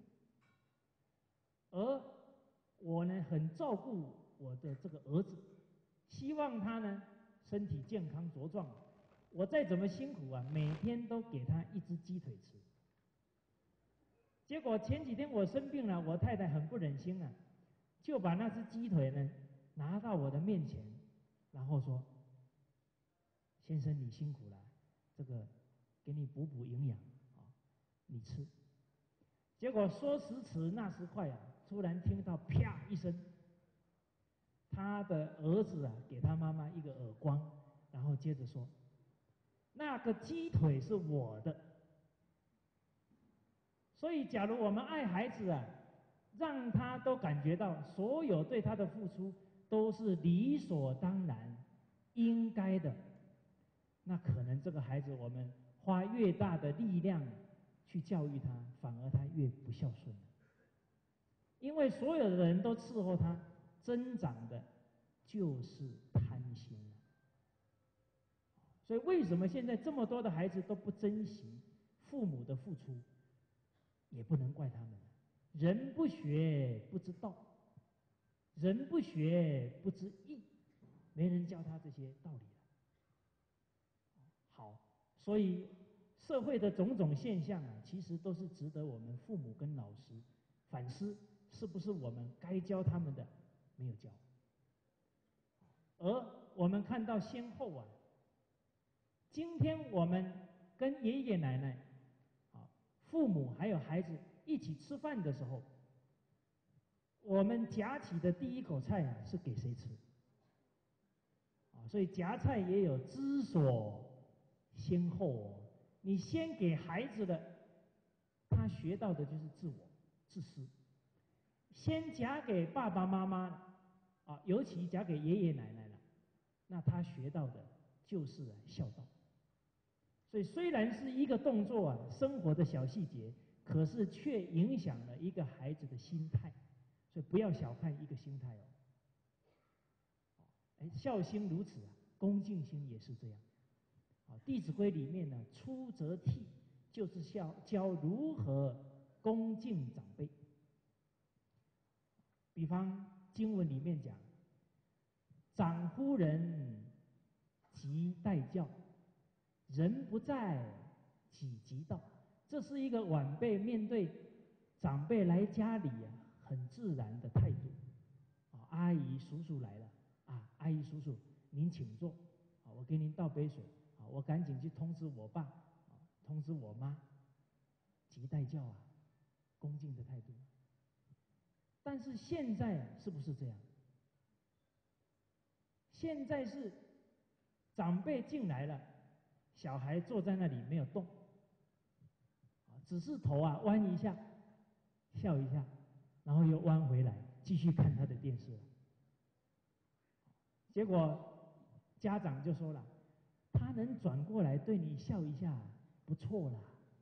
而我呢很照顾我的这个儿子，希望他呢身体健康茁壮。我再怎么辛苦啊，每天都给他一只鸡腿吃。结果前几天我生病了，我太太很不忍心啊，就把那只鸡腿呢拿到我的面前，然后说：‘先生你辛苦了，这个给你补补营养啊，你吃。’结果说时迟那时快啊，突然听到啪一声，他的儿子啊给他妈妈一个耳光，然后接着说：‘那个鸡腿是我的。’所以，假如我们爱孩子啊，让他都感觉到所有对他的付出都是理所当然、应该的，那可能这个孩子我们花越大的力量去教育他，反而他越不孝顺了。因为所有的人都伺候他，增长的就是贪心了。所以，为什么现在这么多的孩子都不珍惜父母的付出？也不能怪他们了。人不学不知道，人不学不知义，没人教他这些道理了。好，所以社会的种种现象啊，其实都是值得我们父母跟老师反思，是不是我们该教他们的没有教。而我们看到先后啊，今天我们跟爷爷奶奶、父母还有孩子一起吃饭的时候，我们夹起的第一口菜啊是给谁吃？所以夹菜也有知所先后哦。你先给孩子的，他学到的就是自我、自私；先夹给爸爸妈妈尤其夹给爷爷奶奶了，那他学到的就是孝道。所以虽然是一个动作啊，生活的小细节，可是却影响了一个孩子的心态。所以不要小看一个心态哦。孝心如此啊，恭敬心也是这样。《弟子规》里面呢，出则悌，就是教如何恭敬长辈。比方经文里面讲：“长呼人，即待教；人不在，己即到。”这是一个晚辈面对长辈来家里很自然的态度。阿姨叔叔来了阿姨叔叔您请坐，我给您倒杯水，我赶紧去通知我爸，通知我妈，即待教啊，恭敬的态度。但是现在是不是这样？现在是长辈进来了，小孩坐在那里没有动，只是头弯一下，笑一下，然后又弯回来，继续看他的电视了。结果家长就说了，他能转过来对你笑一下， 不错啦。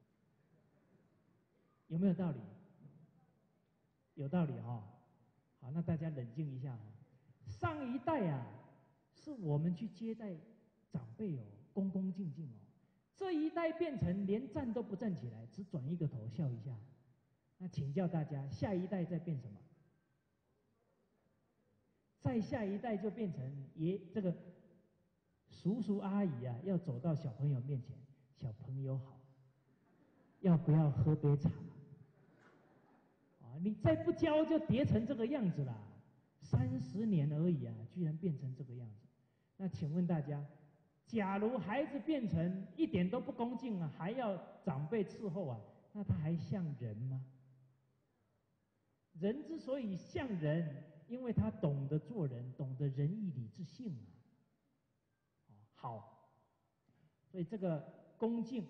有没有道理？有道理哈。好，那大家冷静一下哈。上一代啊，是我们去接待长辈哦，恭恭敬敬哦。这一代变成连站都不站起来，只转一个头笑一下。那请教大家，下一代在变什么？再下一代就变成这个叔叔阿姨啊，要走到小朋友面前，小朋友好，要不要喝杯茶？啊，你再不教就跌成这个样子啦！30年而已啊，居然变成这个样子。那请问大家，假如孩子变成一点都不恭敬啊，还要长辈伺候啊，那他还像人吗？人之所以像人，因为他懂得做人，懂得仁义礼智信啊。好，所以这个恭敬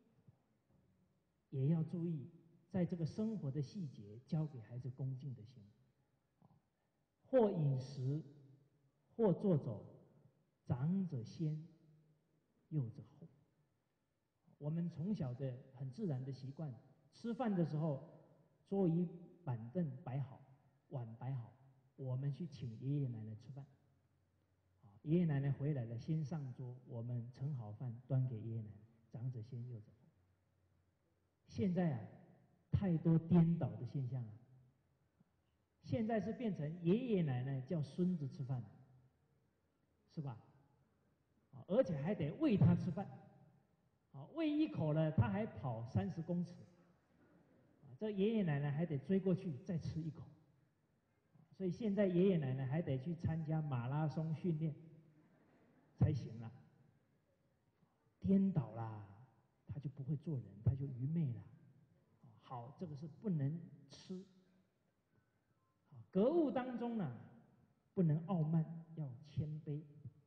也要注意，在这个生活的细节教给孩子恭敬的心。或饮食，或坐走，长者先，幼者后。我们从小的很自然的习惯，吃饭的时候，桌椅板凳摆好，碗摆好，我们去请爷爷奶奶吃饭。爷爷奶奶回来了，先上桌，我们盛好饭端给爷爷奶奶，长者先，幼者后。现在啊，太多颠倒的现象了。现在是变成爷爷奶奶叫孙子吃饭，是吧？而且还得喂他吃饭，喂一口了，他还跑30公尺，这爷爷奶奶还得追过去再吃一口。所以现在爷爷奶奶还得去参加马拉松训练才行了。颠倒啦，他就不会做人，他就愚昧了。好，这个是不能吃。格物当中呢，不能傲慢，要谦卑。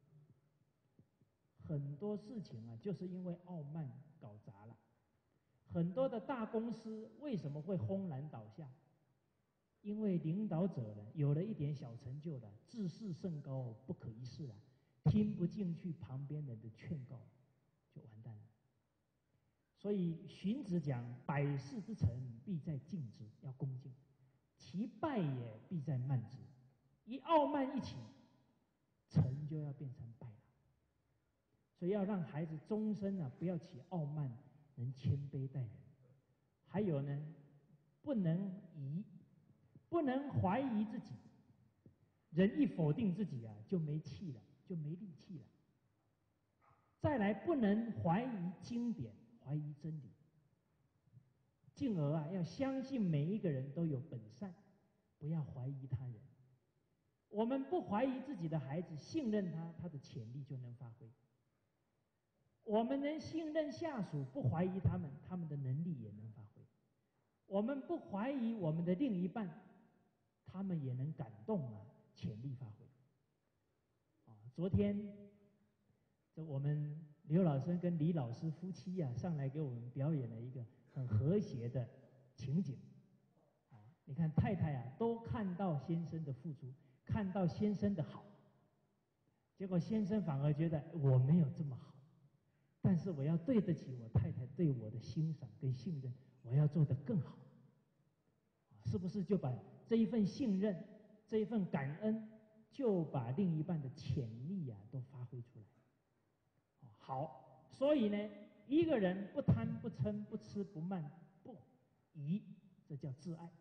很多事情啊，就是因为傲慢搞砸了。很多的大公司为什么会轰然倒下？因为领导者呢，有了一点小成就了，自视甚高，不可一世了，听不进去旁边人的劝告，就完蛋了。所以荀子讲：“百事之成，必在敬之，要恭敬；其败也，必在慢之。”一傲慢一起，成就要变成败了。所以要让孩子终身啊，不要起傲慢，能谦卑待人。还有呢，不能疑，不能怀疑自己。人一否定自己啊，就没气了，就没力气了。再来，不能怀疑经典，怀疑真理。进而啊，要相信每一个人都有本善，不要怀疑他人。我们不怀疑自己的孩子，信任他，他的潜力就能发挥。我们能信任下属，不怀疑他们，他们的能力也能发挥。我们不怀疑我们的另一半，他们也能感动啊，潜力发挥。昨天，我们刘老师跟李老师夫妻啊，上来给我们表演了一个很和谐的情景。你看太太啊，都看到先生的付出，看到先生的好，结果先生反而觉得我没有这么好。但是我要对得起我太太对我的欣赏跟信任，我要做得更好，是不是就把这一份信任、这一份感恩，就把另一半的潜力啊都发挥出来？好，所以呢，一个人不贪不嗔不痴不慢不疑，这叫自爱。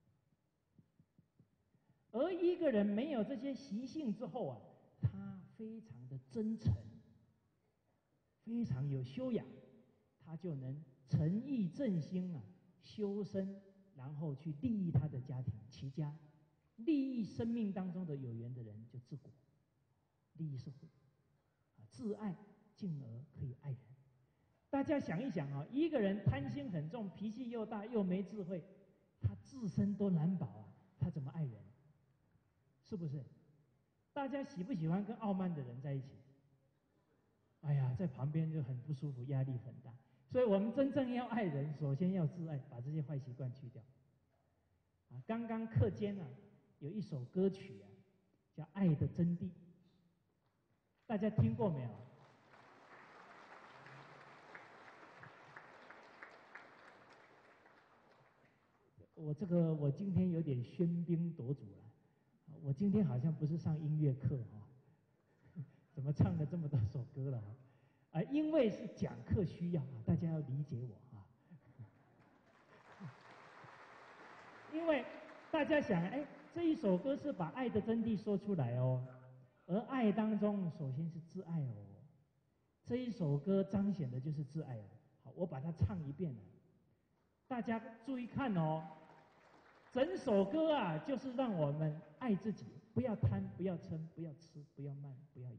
而一个人没有这些习性之后啊，他非常的真诚。非常有修养，他就能诚意正心啊，修身，然后去利益他的家庭、齐家，利益生命当中的有缘的人，就治国，利益社会，自爱，进而可以爱人。大家想一想啊，一个人贪心很重，脾气又大，又没智慧，他自身都难保啊，他怎么爱人？是不是？大家喜不喜欢跟傲慢的人在一起？哎呀，在旁边就很不舒服，压力很大。所以我们真正要爱人，首先要自爱，把这些坏习惯去掉。刚刚课间啊，有一首歌曲啊，叫《爱的真谛》，大家听过没有？ 我今天有点喧宾夺主了，我今天好像不是上音乐课怎么唱了这么多首歌了因为是讲课需要大家要理解我因为大家想，这一首歌是把爱的真谛说出来而爱当中首先是自爱这一首歌彰显的就是自爱好，我把它唱一遍大家注意看整首歌就是让我们爱自己，不要贪，不要嗔，不要痴，不要慢，不要疑。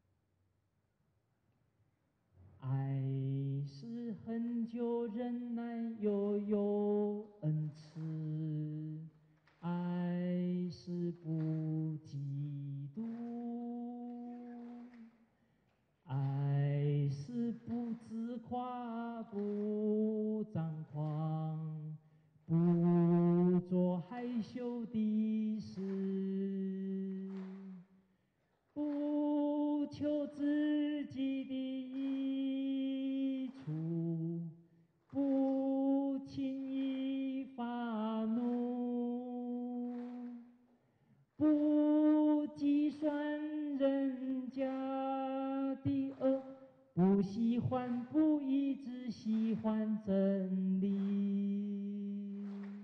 爱是恒久忍耐，又有恩慈；爱是不嫉妒；爱是不自夸，不张狂，不做害羞的事，不求自己的益处，不轻易发怒，不计算人家的恶，不喜欢不义，只喜欢真理。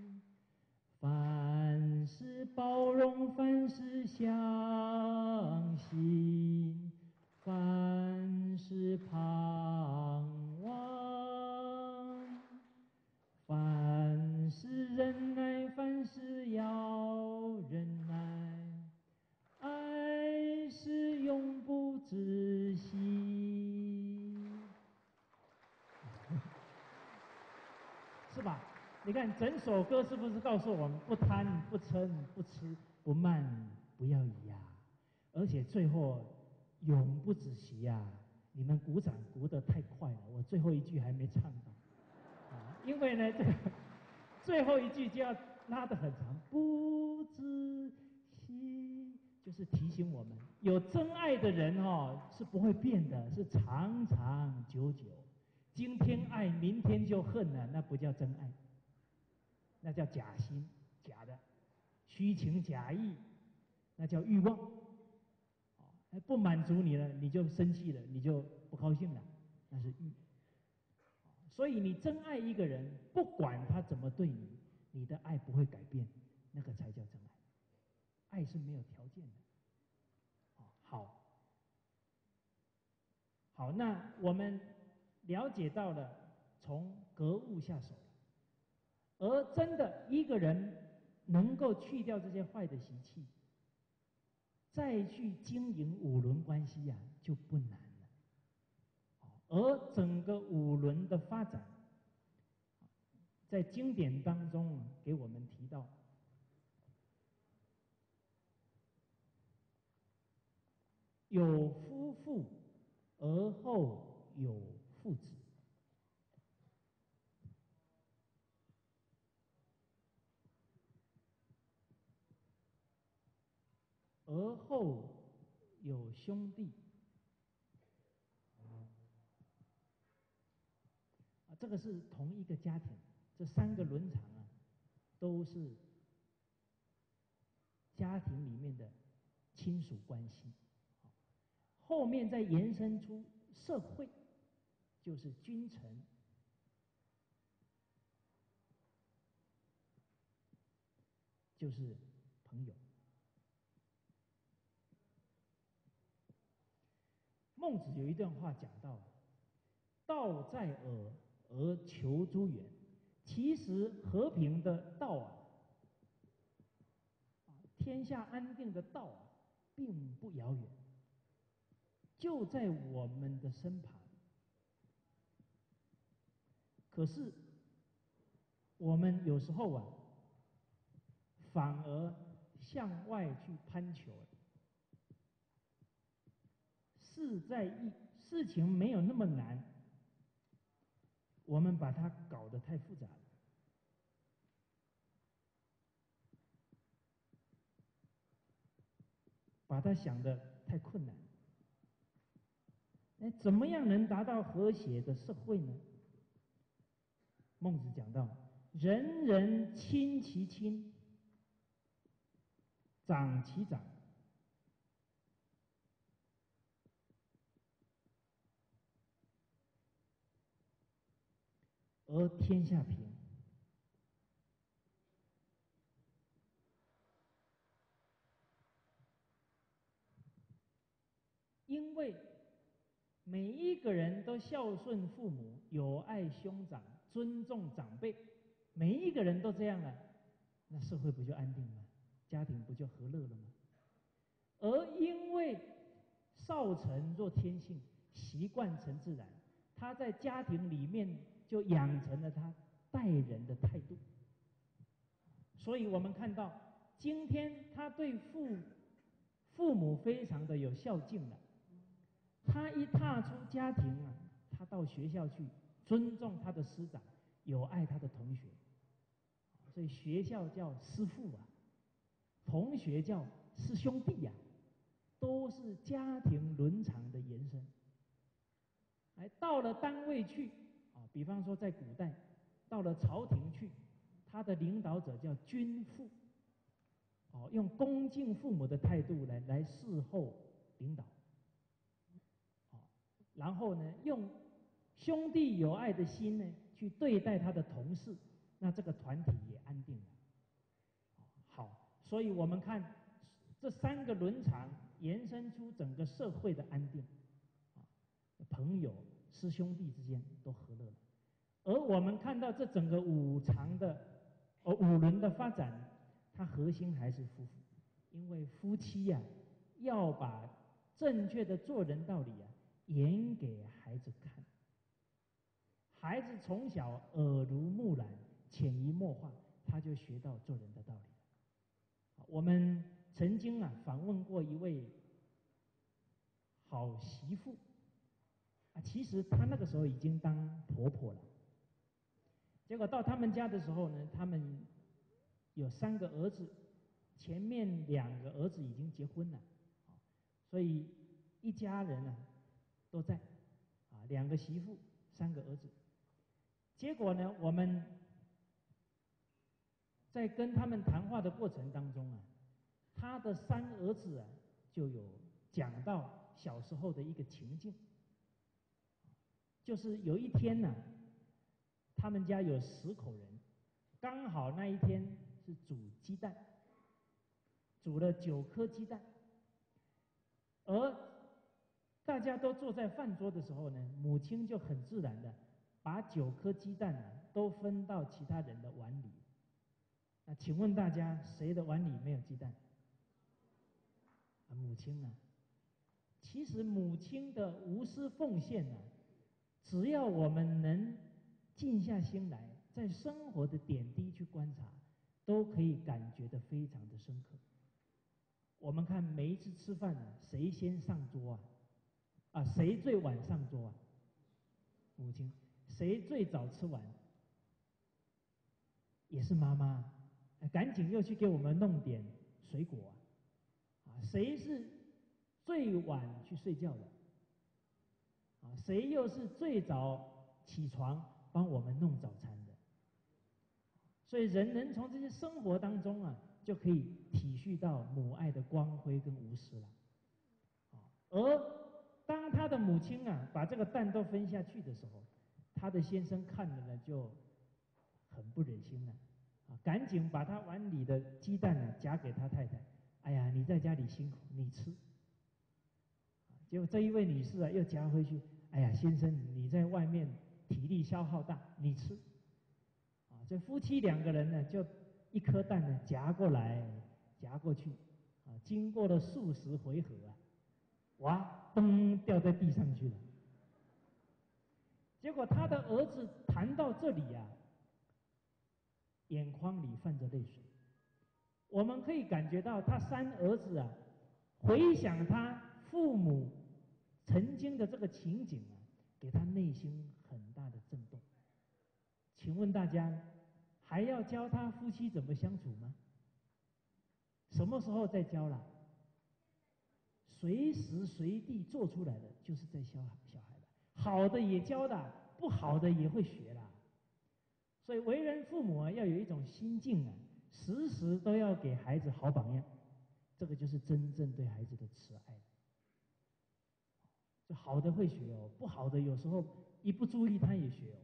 凡事包容，凡事相信，凡事盼望，凡事忍耐，凡事要忍耐。爱是永不止息，是吧？你看整首歌是不是告诉我们不贪、不嗔、不痴、不慢、不要疑而且最后永不止息你们鼓掌鼓得太快了，我最后一句还没唱到因为呢，这个最后一句就要拉得很长，不止息，就是提醒我们，有真爱的人是不会变的，是长长久久。今天爱，明天就恨了，那不叫真爱。那叫假心，假的，虚情假意，那叫欲望。不满足你了，你就生气了，你就不高兴了，那是欲。所以你真爱一个人，不管他怎么对你，你的爱不会改变，那个才叫真爱。爱是没有条件的。好，那我们了解到了从格物下手了。而真的一个人能够去掉这些坏的习气，再去经营五伦关系就不难了。而整个五伦的发展，在经典当中给我们提到，有夫妇，而后有父子。而后有兄弟，这个是同一个家庭，这三个伦常都是家庭里面的亲属关系。后面再延伸出社会，就是君臣，就是朋友。孟子有一段话讲到：“道在尔，而求诸远。”其实和平的道天下安定的道并不遥远，就在我们的身旁。可是我们有时候反而向外去攀求了。事情没有那么难，我们把它搞得太复杂了，把它想得太困难。怎么样能达到和谐的社会呢？孟子讲到： 人人亲其亲，长其长。而天下平。因为每一个人都孝顺父母，友爱兄长，尊重长辈，每一个人都这样了，那社会不就安定吗？家庭不就和乐了吗？而因为少成若天性，习惯成自然，他在家庭里面就养成了他待人的态度。所以我们看到，今天他对父母非常的有孝敬了。他一踏出家庭啊，他到学校去，尊重他的师长，友爱他的同学。所以学校叫师父啊，同学叫师兄弟呀，都是家庭伦常的延伸。哎，到了单位去啊，比方说在古代，到了朝廷去，他的领导者叫君父，哦，用恭敬父母的态度来侍候领导。然后呢，用兄弟友爱的心呢，去对待他的同事，那这个团体也安定了。好，所以我们看这三个伦常延伸出整个社会的安定，朋友、师兄弟之间都和乐了。而我们看到这整个五伦的发展，它核心还是夫妇，因为夫妻呀，要把正确的做人道理啊演给孩子看，孩子从小耳濡目染、潜移默化，他就学到做人的道理了。我们曾经啊访问过一位好媳妇啊，其实她那个时候已经当婆婆了。结果到他们家的时候呢，他们有3个儿子，前面2个儿子已经结婚了，所以一家人呢都在，啊，2个媳妇，3个儿子。结果呢，我们在跟他们谈话的过程当中啊，他的3儿子啊就有讲到小时候的一个情境，就是有一天呢，他们家有10口人，刚好那一天是煮鸡蛋，煮了9颗鸡蛋，而大家都坐在饭桌的时候呢，母亲就很自然的把9颗鸡蛋呢都分到其他人的碗里。那请问大家，谁的碗里没有鸡蛋？啊，母亲啊。其实母亲的无私奉献啊，只要我们能静下心来，在生活的点滴去观察，都可以感觉得非常的深刻。我们看每一次吃饭啊，谁先上桌啊？啊，谁最晚上桌啊？母亲。谁最早吃完？也是妈妈。赶紧又去给我们弄点水果啊！谁是最晚去睡觉的？啊，谁又是最早起床帮我们弄早餐的？所以人能从这些生活当中啊，就可以体恤到母爱的光辉跟无私了。而当他的母亲啊把这个蛋都分下去的时候，他的先生看了呢就很不忍心了，啊，赶紧把他碗里的鸡蛋呢夹给他太太。哎呀，你在家里辛苦，你吃。结果这一位女士啊又夹回去，哎呀，先生你在外面体力消耗大，你吃。啊，这夫妻2个人呢就1颗蛋呢夹过来夹过去，啊，经过了数十回合啊，哇，嘣，掉在地上去了。结果他的儿子谈到这里啊，眼眶里泛着泪水。我们可以感觉到他3儿子啊，回想他父母曾经的这个情景啊，给他内心很大的震动。请问大家，还要教他夫妻怎么相处吗？什么时候再教了？随时随地做出来的，就是在教小孩的。好的也教的，不好的也会学啦。 所以为人父母啊，要有一种心境啊，时时都要给孩子好榜样，这个就是真正对孩子的慈爱。就好的会学哦，不好的有时候一不注意他也学哦。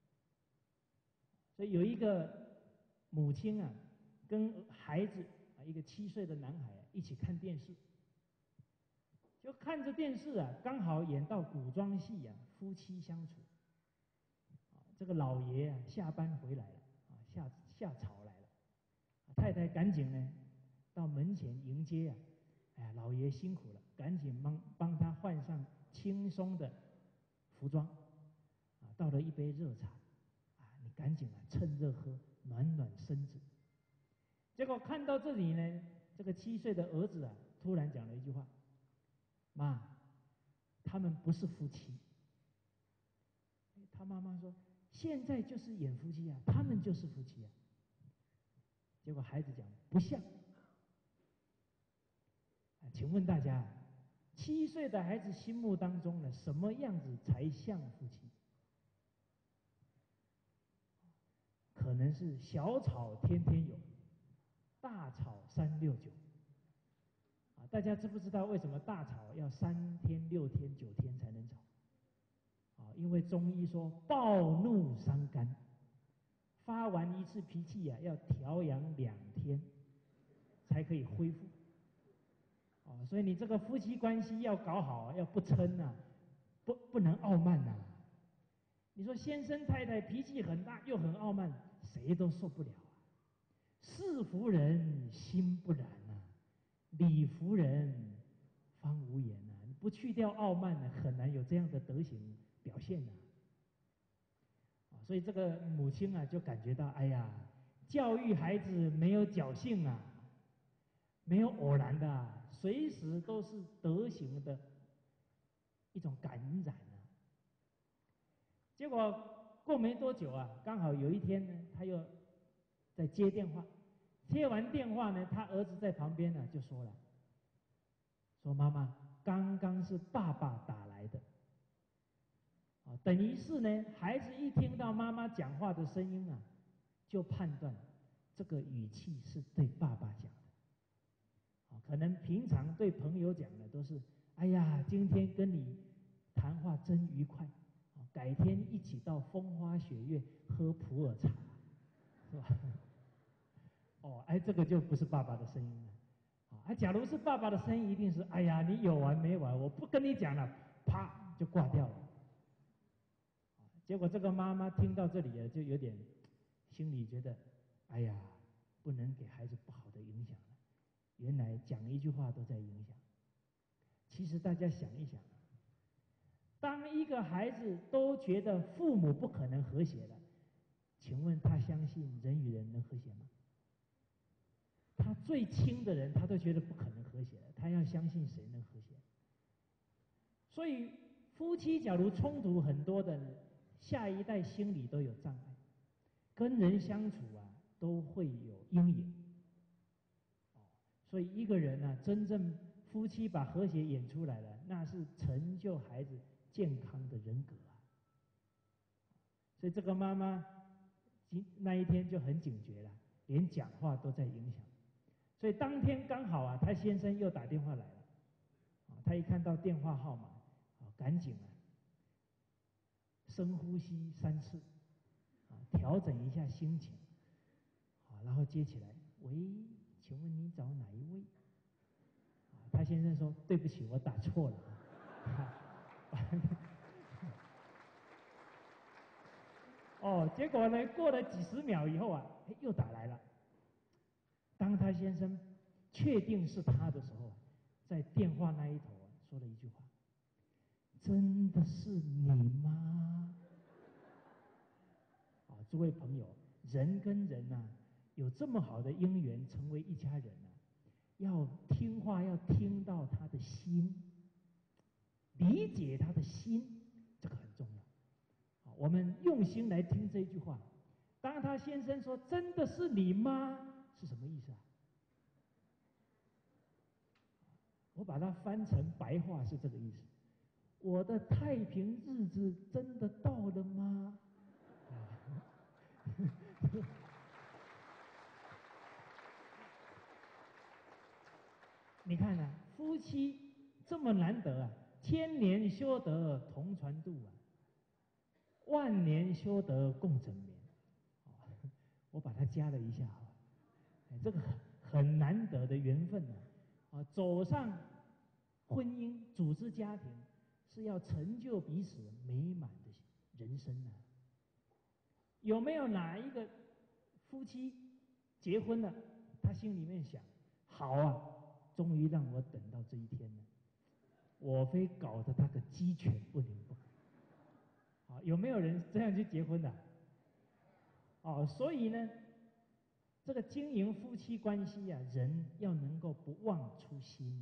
所以有一个母亲啊，跟孩子啊，一个7岁的男孩啊，一起看电视，就看着电视啊，刚好演到古装戏啊，夫妻相处。这个老爷啊，下班回来了啊，下朝来了，太太赶紧呢到门前迎接啊，哎呀，老爷辛苦了，赶紧帮他换上轻松的服装，啊，倒了一杯热茶，啊，你赶紧啊趁热喝，暖暖身子。结果看到这里呢，这个7岁的儿子啊，突然讲了一句话：妈，他们不是夫妻。他妈妈说：现在就是演夫妻啊，他们就是夫妻啊。结果孩子讲不像。请问大家，7岁的孩子心目当中呢，什么样子才像夫妻？可能是小吵天天有，大吵369。啊，大家知不知道为什么大吵要3天、6天、9天才能吵？啊，因为中医说暴怒伤肝，发完一次脾气啊，要调养2天才可以恢复。哦，所以你这个夫妻关系要搞好，要不嗔啊，不能傲慢呐。你说先生太太脾气很大又很傲慢，谁都受不了啊。是夫人心不然呐，理夫人方无言呐。你不去掉傲慢呢，很难有这样的德行表现呐。所以这个母亲啊，就感觉到，哎呀，教育孩子没有侥幸啊。没有偶然的啊，随时都是德行的一种感染啊。结果过没多久啊，刚好有一天呢，他又在接电话，接完电话呢，他儿子在旁边呢就说了，说妈妈，刚刚是爸爸打来的。啊，等于是呢，孩子一听到妈妈讲话的声音啊，就判断这个语气是对爸爸讲的。可能平常对朋友讲的都是，哎呀，今天跟你谈话真愉快，改天一起到风花雪月喝普洱茶，是吧？哦，哎，这个就不是爸爸的声音了。啊，假如是爸爸的声音，一定是，哎呀，你有完没完？我不跟你讲了，啪就挂掉了。结果这个妈妈听到这里啊，就有点心里觉得，哎呀，不能给孩子不好的影响了。原来讲一句话都在影响。其实大家想一想，当一个孩子都觉得父母不可能和谐了，请问他相信人与人能和谐吗？他最亲的人，他都觉得不可能和谐了，他要相信谁能和谐？所以夫妻假如冲突很多的呢，下一代心里都有障碍，跟人相处啊都会有阴影。所以一个人啊，真正夫妻把和谐演出来了，那是成就孩子健康的人格啊。所以这个妈妈那一天就很警觉了，连讲话都在影响。所以当天刚好啊，他先生又打电话来了，他一看到电话号码，赶紧啊，深呼吸3次，调整一下心情，然后接起来，喂。请问你找哪一位？他先生说：“对不起，我打错了。”哦，结果呢，过了几十秒以后啊，又打来了。当他先生确定是他的时候，在电话那一头说了一句话：“真的是你吗？”诸位朋友，人跟人呐，有这么好的姻缘，成为一家人啊。要听话，要听到他的心，理解他的心，这个很重要。我们用心来听这句话。当他先生说“真的是你吗”，是什么意思啊？我把它翻成白话是这个意思：我的太平日子真的到了吗？ 你看啊，夫妻这么难得啊，千年修得同船渡啊，万年修得共枕眠。哦，我把它加了一下啊，这个很难得的缘分呢。啊，走上婚姻，组织家庭，是要成就彼此美满的人生呢。有没有哪一个夫妻结婚了，他心里面想：好啊，终于让我等到这一天了，我非搞得他个鸡犬不宁不可。好，有没有人这样去结婚的？哦，所以呢，这个经营夫妻关系啊，人要能够不忘初心呢，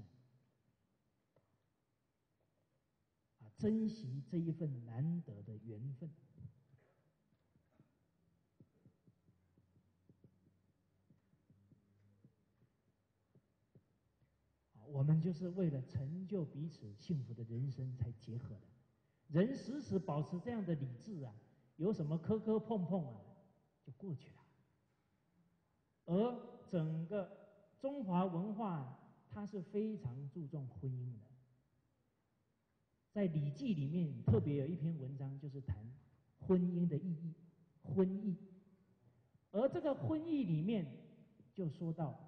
珍惜这一份难得的缘分。我们就是为了成就彼此幸福的人生才结合的。人时时保持这样的理智啊，有什么磕磕碰碰啊，就过去了。而整个中华文化，它是非常注重婚姻的。在《礼记》里面特别有一篇文章，就是谈婚姻的意义，婚义。而这个婚义里面就说到，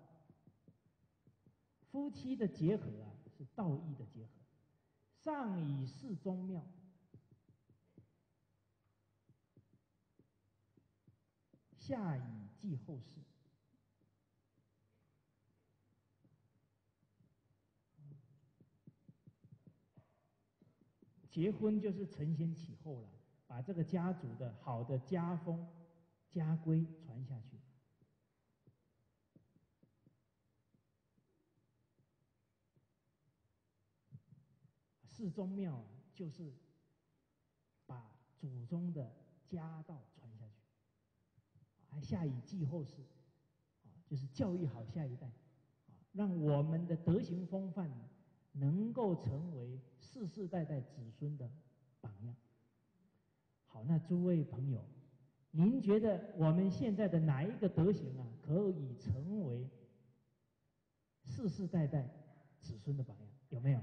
夫妻的结合啊，是道义的结合。上以事宗庙，下以继后事。结婚就是承先启后了，把这个家族的好的家风、家规传下去。事宗庙就是把祖宗的家道传下去，还下以继后世，就是教育好下一代，让我们的德行风范能够成为世世代代子孙的榜样。好，那诸位朋友，您觉得我们现在的哪一个德行啊，可以成为世世代代子孙的榜样？有没有？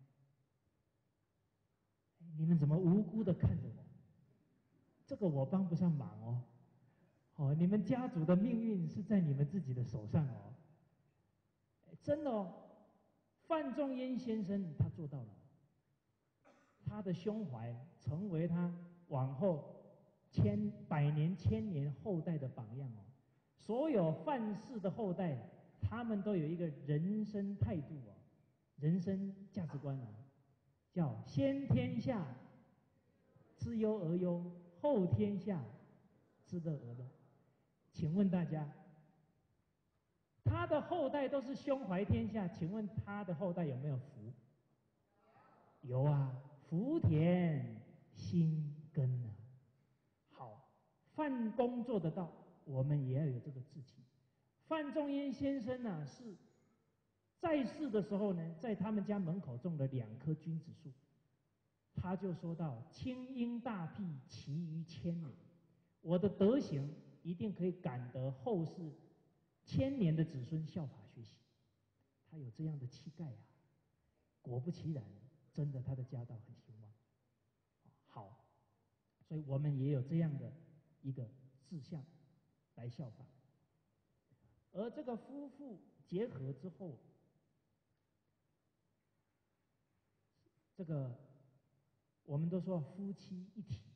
你们怎么无辜的看着我？这个我帮不上忙哦。哦，你们家族的命运是在你们自己的手上哦。真的哦，范仲淹先生他做到了，他的胸怀成为他往后百年、千年后代的榜样哦。所有范氏的后代，他们都有一个人生态度哦，人生价值观啊，叫先天下之忧而忧，后天下之乐而乐。请问大家，他的后代都是胸怀天下，请问他的后代有没有福？有啊，福田心根啊。好，范公做得到，我们也要有这个志气。范仲淹先生呢，是在世的时候呢，在他们家门口种了2棵君子树，他就说到：青鹰大辟，其于千里。我的德行一定可以感得后世千年的子孙效法学习。他有这样的气概啊，果不其然，真的他的家道很兴旺。好，所以我们也有这样的一个志向来效法。而这个夫妇结合之后，这个我们都说夫妻一体。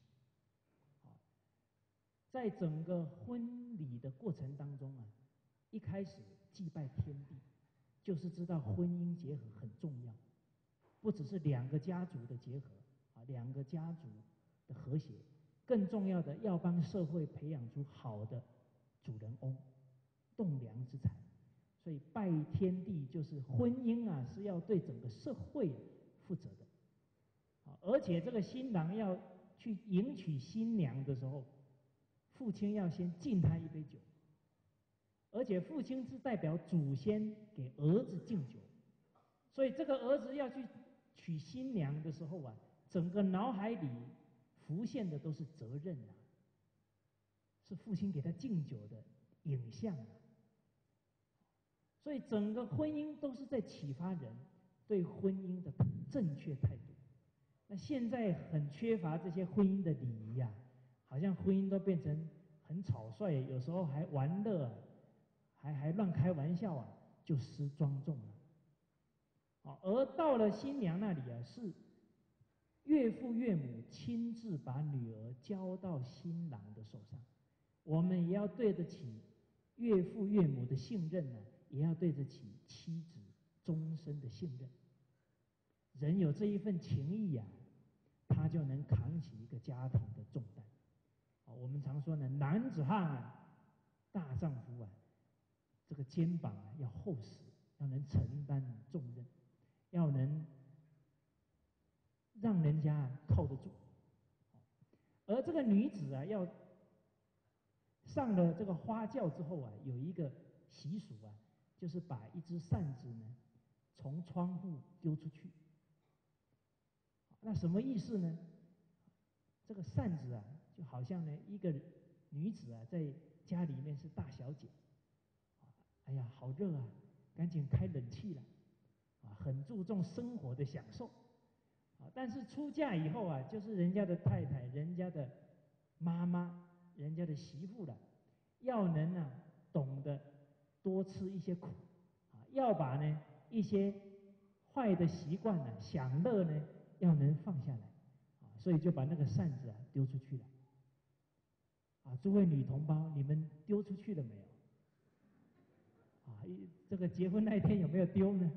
在整个婚礼的过程当中啊，一开始祭拜天地，就是知道婚姻结合很重要，不只是2个家族的结合，2个家族的和谐，更重要的要帮社会培养出好的主人翁，栋梁之才。所以拜天地就是婚姻啊，是要对整个社会负责的。而且这个新郎要去迎娶新娘的时候，父亲要先敬他一杯酒，而且父亲是代表祖先给儿子敬酒，所以这个儿子要去娶新娘的时候啊，整个脑海里浮现的都是责任啊， 是父亲给他敬酒的影像啊。所以整个婚姻都是在启发人对婚姻的正确态度。那现在很缺乏这些婚姻的礼仪啊，好像婚姻都变成很草率，有时候还玩乐啊，还乱开玩笑啊，就失庄重了。而到了新娘那里啊，是岳父岳母亲自把女儿交到新郎的手上，我们也要对得起岳父岳母的信任呢，也要对得起妻子终身的信任。人有这一份情谊啊，他就能扛起一个家庭的重担。我们常说呢，男子汉啊，大丈夫啊，这个肩膀啊要厚实，要能承担重任，要能让人家靠得住。而这个女子啊，要上了这个花轿之后啊，有一个习俗啊，就是把一只扇子呢从窗户丢出去。那什么意思呢？这个扇子啊，就好像呢一个女子啊，在家里面是大小姐，哎呀，好热啊，赶紧开冷气了，很注重生活的享受，但是出嫁以后啊，就是人家的太太、人家的妈妈、人家的媳妇了，要能啊懂得多吃一些苦，要把呢一些坏的习惯呢、享乐呢，要能放下来，所以就把那个扇子啊丢出去了。诸位女同胞，你们丢出去了没有？这个结婚那一天有没有丢呢？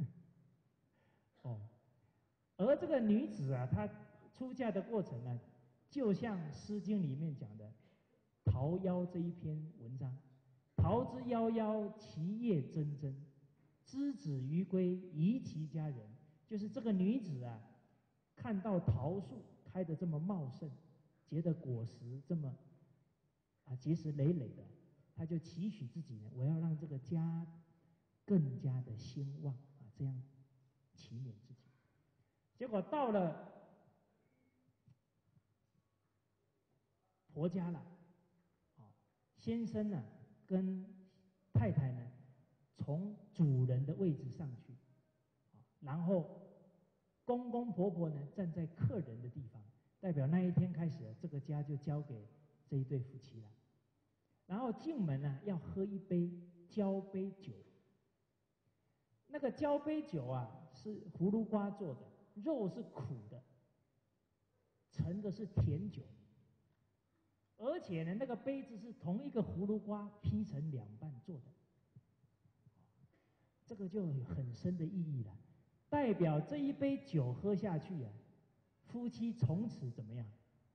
而这个女子啊，她出嫁的过程呢，就像《诗经》里面讲的《桃夭》这一篇文章：“桃之夭夭，其叶蓁蓁，之子于归，宜其家人。”就是这个女子啊，看到桃树开得这么茂盛，结的果实这么结实累累的，她就期许自己呢，我要让这个家更加的兴旺这样祈勉自己。结果到了婆家了，先生呢跟太太呢从主人的位置上去，然后公公婆婆呢站在客人的地方，代表那一天开始，这个家就交给这一对夫妻了。然后进门呢要喝一杯交杯酒，那个交杯酒啊是葫芦瓜做的，肉是苦的，盛的是甜酒，而且呢，那个杯子是同一个葫芦瓜劈成两半做的，这个就有很深的意义了，代表这一杯酒喝下去啊，夫妻从此怎么样？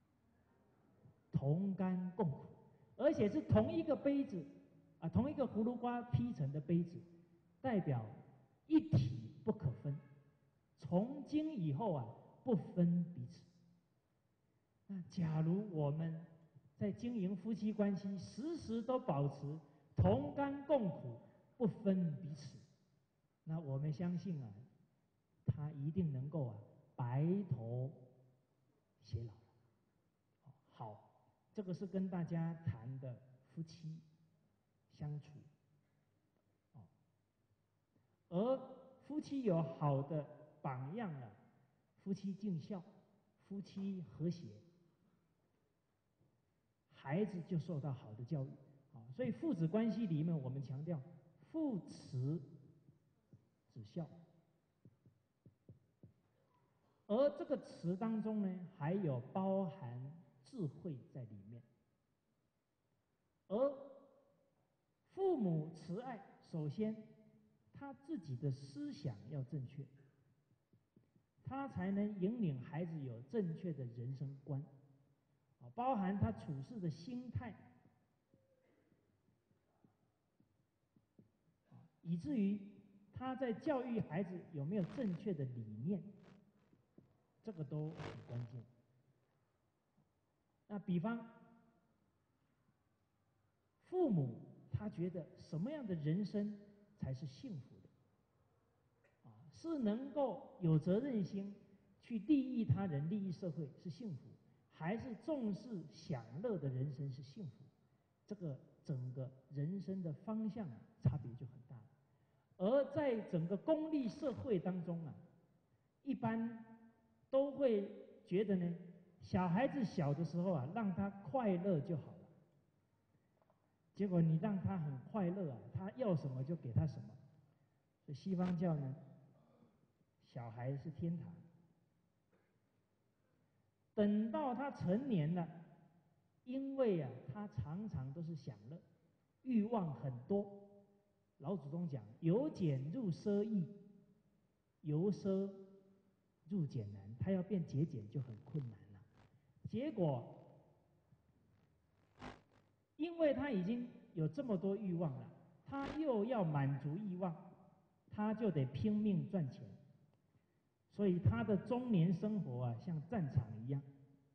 同甘共苦，而且是同一个杯子同一个葫芦瓜劈成的杯子，代表一体不可分，从今以后啊，不分彼此。那假如我们在经营夫妻关系，时时都保持同甘共苦，不分彼此，那我们相信啊，他一定能够白头偕老了。好，这个是跟大家谈的夫妻相处。而夫妻有好的榜样了，夫妻尽孝，夫妻和谐，孩子就受到好的教育。所以父子关系里面，我们强调父慈子孝，而这个慈当中呢，还有包含智慧在里面。而父母慈爱，首先他自己的思想要正确，他才能引领孩子有正确的人生观，包含他处事的心态，以至于他在教育孩子有没有正确的理念，这个都很关键。那比方，父母他觉得什么样的人生才是幸福的？是能够有责任心去利益他人、利益社会是幸福，还是重视享乐的人生是幸福？ 这个整个人生的方向差别就很大了。而在整个功利社会当中啊，一般都会觉得呢，小孩子小的时候啊，让他快乐就好了。结果你让他很快乐啊，他要什么就给他什么。所以西方教呢，小孩是天堂。等到他成年了，因为啊，他常常都是享乐，欲望很多。老祖宗讲，由俭入奢易，由奢入俭难。他要变节俭就很困难了。结果，因为他已经有这么多欲望了，他又要满足欲望，他就得拼命赚钱。所以他的中年生活啊，像战场一样。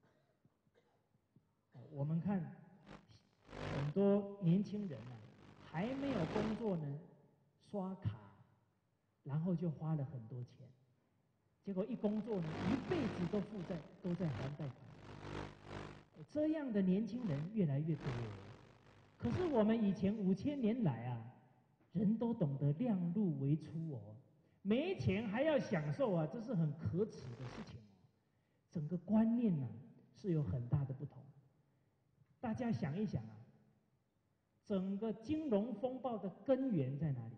我们看很多年轻人啊，还没有工作呢，刷卡，然后就花了很多钱，结果一工作呢，一辈子都负债，都在还贷款。这样的年轻人越来越多。可是我们以前5000年来啊，人都懂得量入为出哦，没钱还要享受啊，这是很可耻的事情哦。整个观念呢，是有很大的不同。大家想一想啊，整个金融风暴的根源在哪里？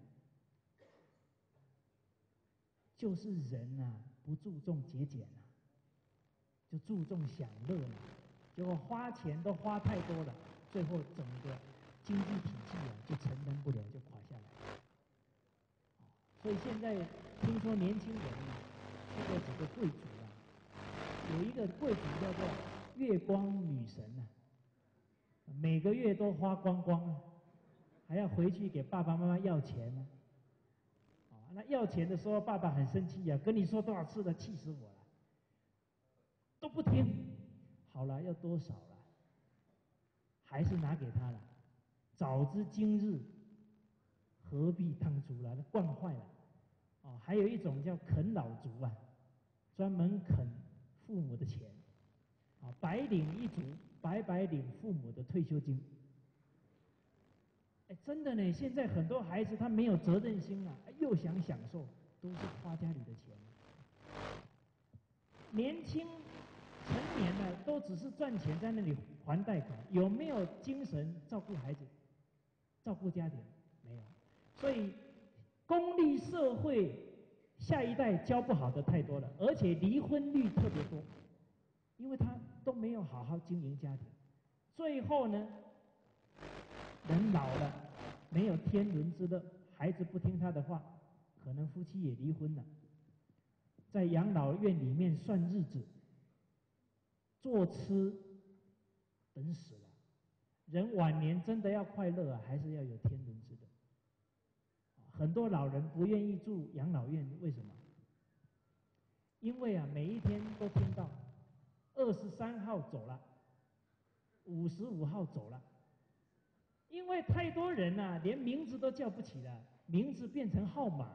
就是人啊，不注重节俭啊，就注重享乐了，结果花钱都花太多了，最后整个经济体系啊就承担不了，就垮下来。所以现在听说年轻人啊，这个几个贵族啊，有一个贵族叫做月光女神啊，每个月都花光光啊，还要回去给爸爸妈妈要钱呢。那要钱的时候，爸爸很生气啊，跟你说多少次了，气死我了，都不听。好了，要多少了？还是拿给他了。早知今日，何必当初了？惯坏了。还有一种叫啃老族啊，专门啃父母的钱。白领一族，白领父母的退休金。真的呢，现在很多孩子他没有责任心啊，又想享受，都是花家里的钱。年轻成年了，都只是赚钱在那里还贷款，有没有精神照顾孩子、照顾家庭？没有。所以，功利社会下一代教不好的太多了，而且离婚率特别多，因为他都没有好好经营家庭。最后呢，人老了，没有天伦之乐，孩子不听他的话，可能夫妻也离婚了，在养老院里面算日子，坐吃等死了。人晚年真的要快乐啊，还是要有天伦之乐。很多老人不愿意住养老院，为什么？因为啊，每一天都听到23号走了，55号走了。因为太多人啊，连名字都叫不起了，名字变成号码。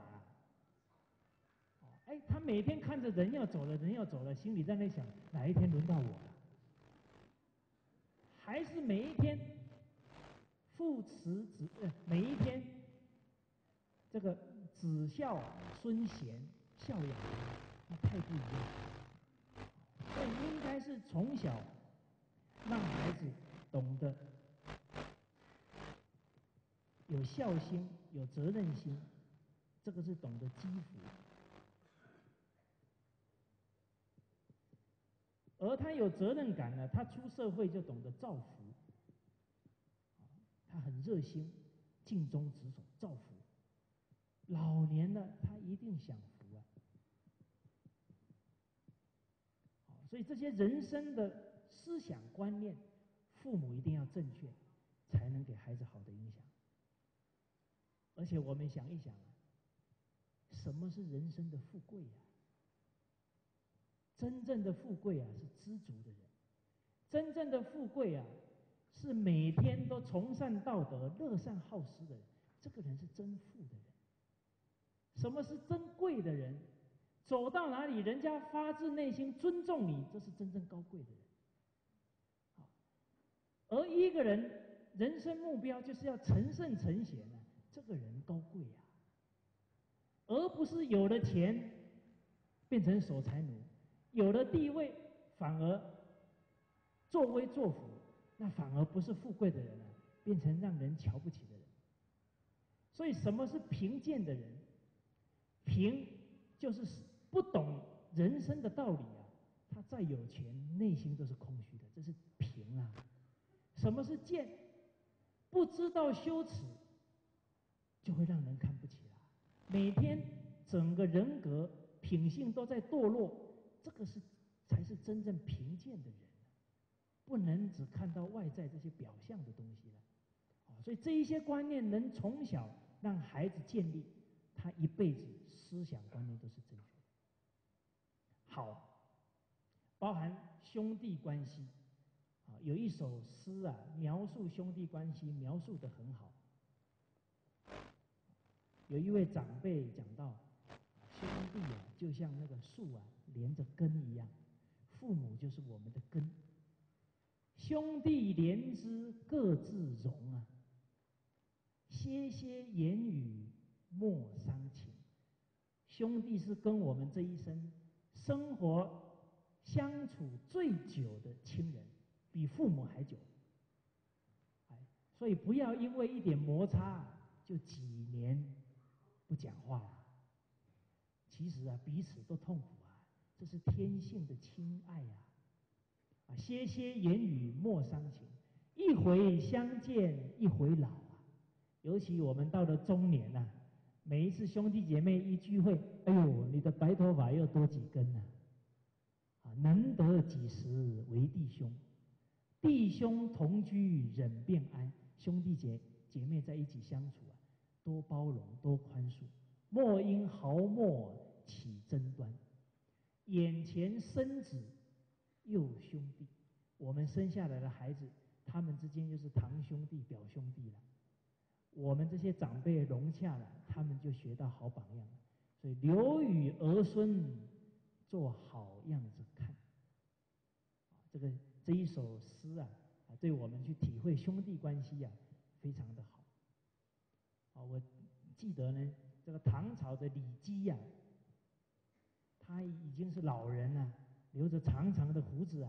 他每天看着人要走了，人要走了，心里在那想，哪一天轮到我了？还是每一天父慈子每一天这个子孝孙贤孝养，那太不一样了。所以应该是从小让孩子懂得有孝心、有责任心，这个是懂得积福。而他有责任感呢，他出社会就懂得造福。他很热心，尽忠职守，造福。老年了，他一定享福啊。所以这些人生的思想观念，父母一定要正确，才能给孩子好的影响。而且我们想一想啊，什么是人生的富贵啊？真正的富贵啊，是知足的人；真正的富贵啊，是每天都崇尚道德、乐善好施的人。这个人是真富的人。什么是真贵的人？走到哪里，人家发自内心尊重你，这是真正高贵的人。而一个人人生目标就是要成圣成贤啊，这个人高贵啊，而不是有了钱变成守财奴，有了地位反而作威作福，那反而不是富贵的人啊，变成让人瞧不起的人。所以什么是贫贱的人？贫就是不懂人生的道理啊，他再有钱，内心都是空虚的，这是贫啊。什么是贱？不知道羞耻，就会让人看不起啦。每天整个人格品性都在堕落，这个才是真正贫贱的人，不能只看到外在这些表象的东西了。所以这一些观念能从小让孩子建立，他一辈子思想观念都是正确的。好，包含兄弟关系，有一首诗啊，描述兄弟关系描述得很好。有一位长辈讲到，兄弟啊，就像那个树啊，连着根一样，父母就是我们的根。兄弟连枝各自荣啊，些些言语莫伤情。兄弟是跟我们这一生生活相处最久的亲人，比父母还久。所以不要因为一点摩擦就几年不讲话了。其实啊，彼此都痛苦啊，这是天性的亲爱呀。些些言语莫伤情，一回相见一回老啊。尤其我们到了中年啊，每一次兄弟姐妹一聚会，哎呦，你的白头发又多几根啊！能得几时为弟兄？弟兄同居忍便安。兄弟姐妹在一起相处啊，多包容，多宽恕，莫因毫末起争端。眼前生子又兄弟，我们生下来的孩子，他们之间就是堂兄弟、表兄弟了。我们这些长辈融洽了，他们就学到好榜样了。所以留与儿孙做好样子看。这一首诗啊，对我们去体会兄弟关系啊，非常的好。我记得呢，这个唐朝的李基呀，他已经是老人了，留着长长的胡子啊，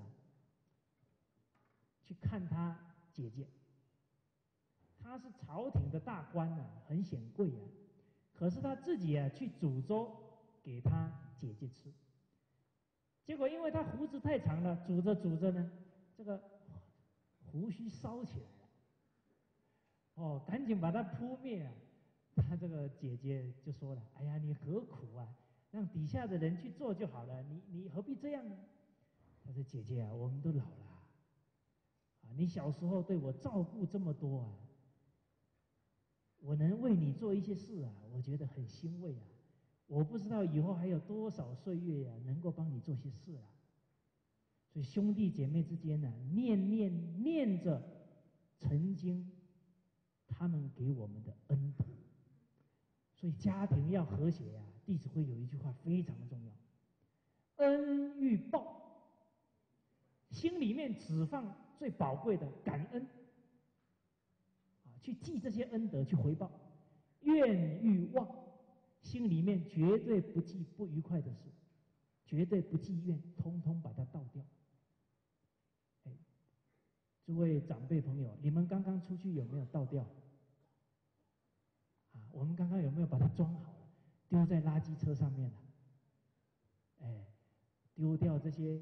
去看他姐姐。他是朝廷的大官啊，很显贵啊，可是他自己啊去煮粥给他姐姐吃。结果因为他胡子太长了，煮着煮着呢，这个胡须烧起来了。赶紧把它扑灭啊！他这个姐姐就说了：“哎呀，你何苦啊？让底下的人去做就好了，你何必这样呢？”他说：“姐姐啊，我们都老了，你小时候对我照顾这么多啊，我能为你做一些事啊，我觉得很欣慰啊。我不知道以后还有多少岁月呀，能够帮你做些事啊。所以兄弟姐妹之间呢，念着曾经他们给我们的恩德。所以家庭要和谐呀，弟子规有一句话非常重要：恩欲报，心里面只放最宝贵的感恩，去记这些恩德去回报；怨欲忘，心里面绝对不记不愉快的事，绝对不记怨，通通把它倒掉。诸位长辈朋友，你们刚刚出去有没有倒掉？我们刚刚有没有把它装好了，丢在垃圾车上面了？丢掉这些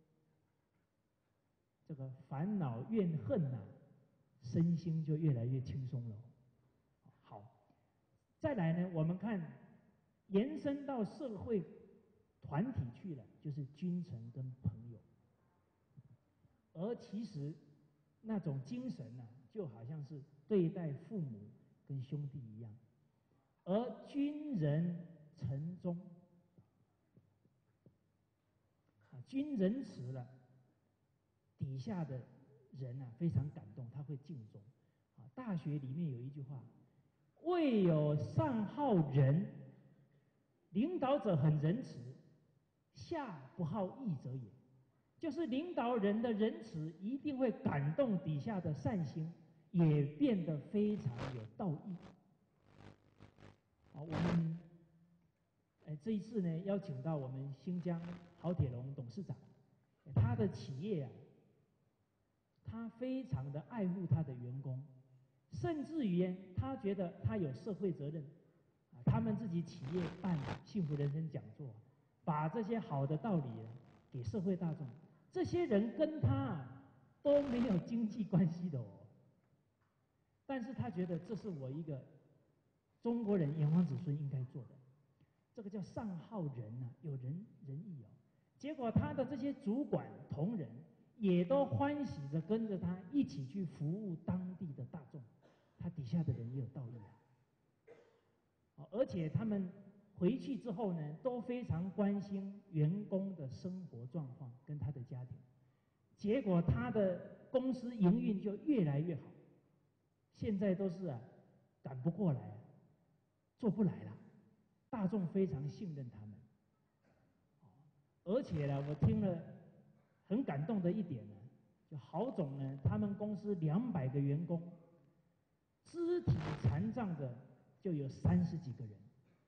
这个烦恼怨恨呐，身心就越来越轻松了。好，再来呢，我们看延伸到社会团体去了，就是君臣跟朋友。而其实那种精神呢，就好像是对待父母跟兄弟一样。而君人臣忠，君仁慈了，底下的人啊非常感动，他会敬重。大学里面有一句话：未有上好仁，领导者很仁慈，下不好义者也。就是领导人的仁慈一定会感动底下的善心， 也变得非常有道义。我们这一次呢，邀请到我们新疆郝铁龙董事长，他的企业啊，他非常的爱护他的员工，甚至于他觉得他有社会责任，他们自己企业办幸福人生讲座，把这些好的道理给社会大众，这些人跟他都没有经济关系的哦，但是他觉得这是我一个中国人炎黄子孙应该做的，这个叫上好人啊，有仁义哦。结果他的这些主管同仁也都欢喜着跟着他一起去服务当地的大众，他底下的人也有道义啊。而且他们回去之后呢，都非常关心员工的生活状况跟他的家庭，结果他的公司营运就越来越好。现在都是赶不过来，做不来了，大众非常信任他们。而且呢，我听了很感动的一点呢，就郝总呢，他们公司200个员工，肢体残障的就有30几个人。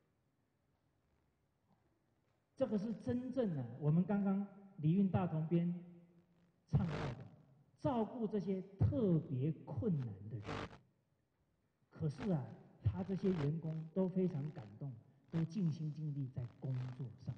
这个是真正我们刚刚礼运大同编倡导的，照顾这些特别困难的人。可是他这些员工都非常感动，都尽心尽力在工作上。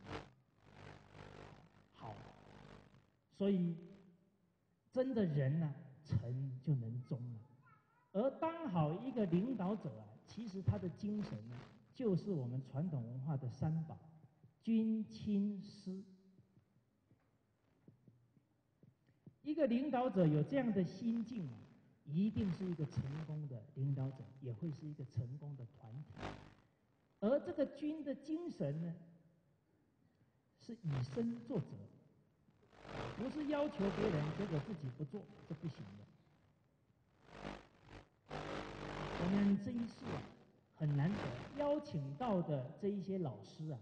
好，所以真的人诚就能忠了。而当好一个领导者其实他的精神就是我们传统文化的3宝：君、亲、师。一个领导者有这样的心境一定是一个成功的领导者，也会是一个成功的团体。而这个君的精神呢，是以身作则，不是要求别人，结果自己不做，这不行的。我们这一次很难得邀请到的这一些老师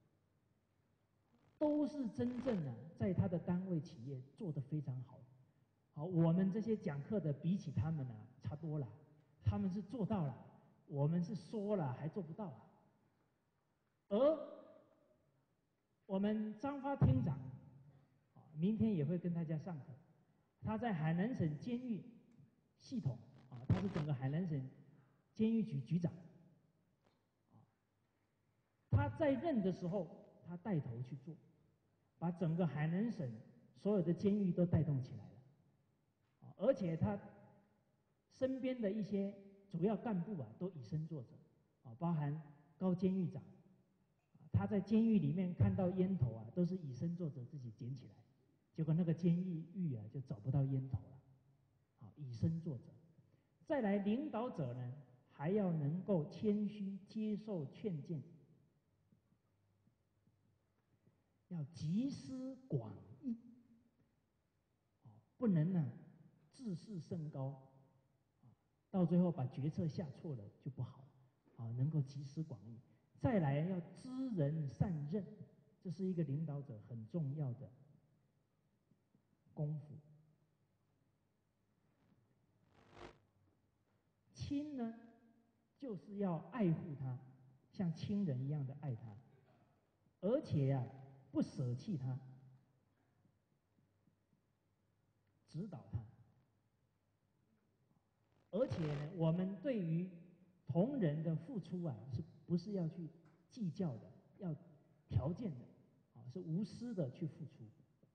都是真正在他的单位企业做得非常好。好，我们这些讲课的比起他们差多了，他们是做到了，我们是说了还做不到而我们张发厅长明天也会跟大家上课，他在海南省监狱系统他是整个海南省监狱局局长他在任的时候，他带头去做，把整个海南省所有的监狱都带动起来了。而且他身边的一些主要干部都以身作则包含高监狱长他在监狱里面看到烟头都是以身作则自己捡起来，结果那个监狱就找不到烟头了。以身作则。再来，领导者呢还要能够谦虚接受劝谏，要集思广益不能自视甚高到最后把决策下错了就不好能够集思广益。再来要知人善任，这是一个领导者很重要的功夫。亲呢，就是要爱护他，像亲人一样的爱他，而且不舍弃他，指导他。而且呢，我们对于同仁的付出是不是要去计较的，要条件的是无私的去付出。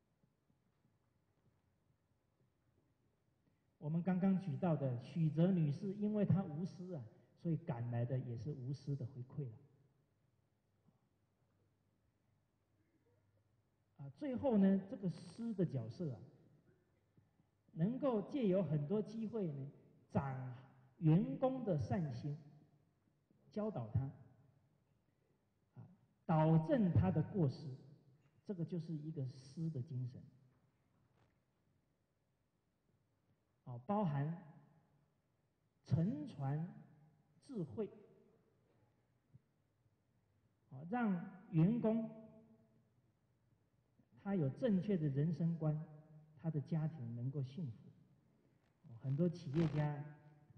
我们刚刚举到的许哲女士，因为她无私所以赶来的也是无私的回馈了。最后呢，这个师的角色能够借由很多机会呢，长员工的善心，教导他，导正他的过失，这个就是一个师的精神。包含承传智慧，让员工他有正确的人生观，他的家庭能够幸福。很多企业家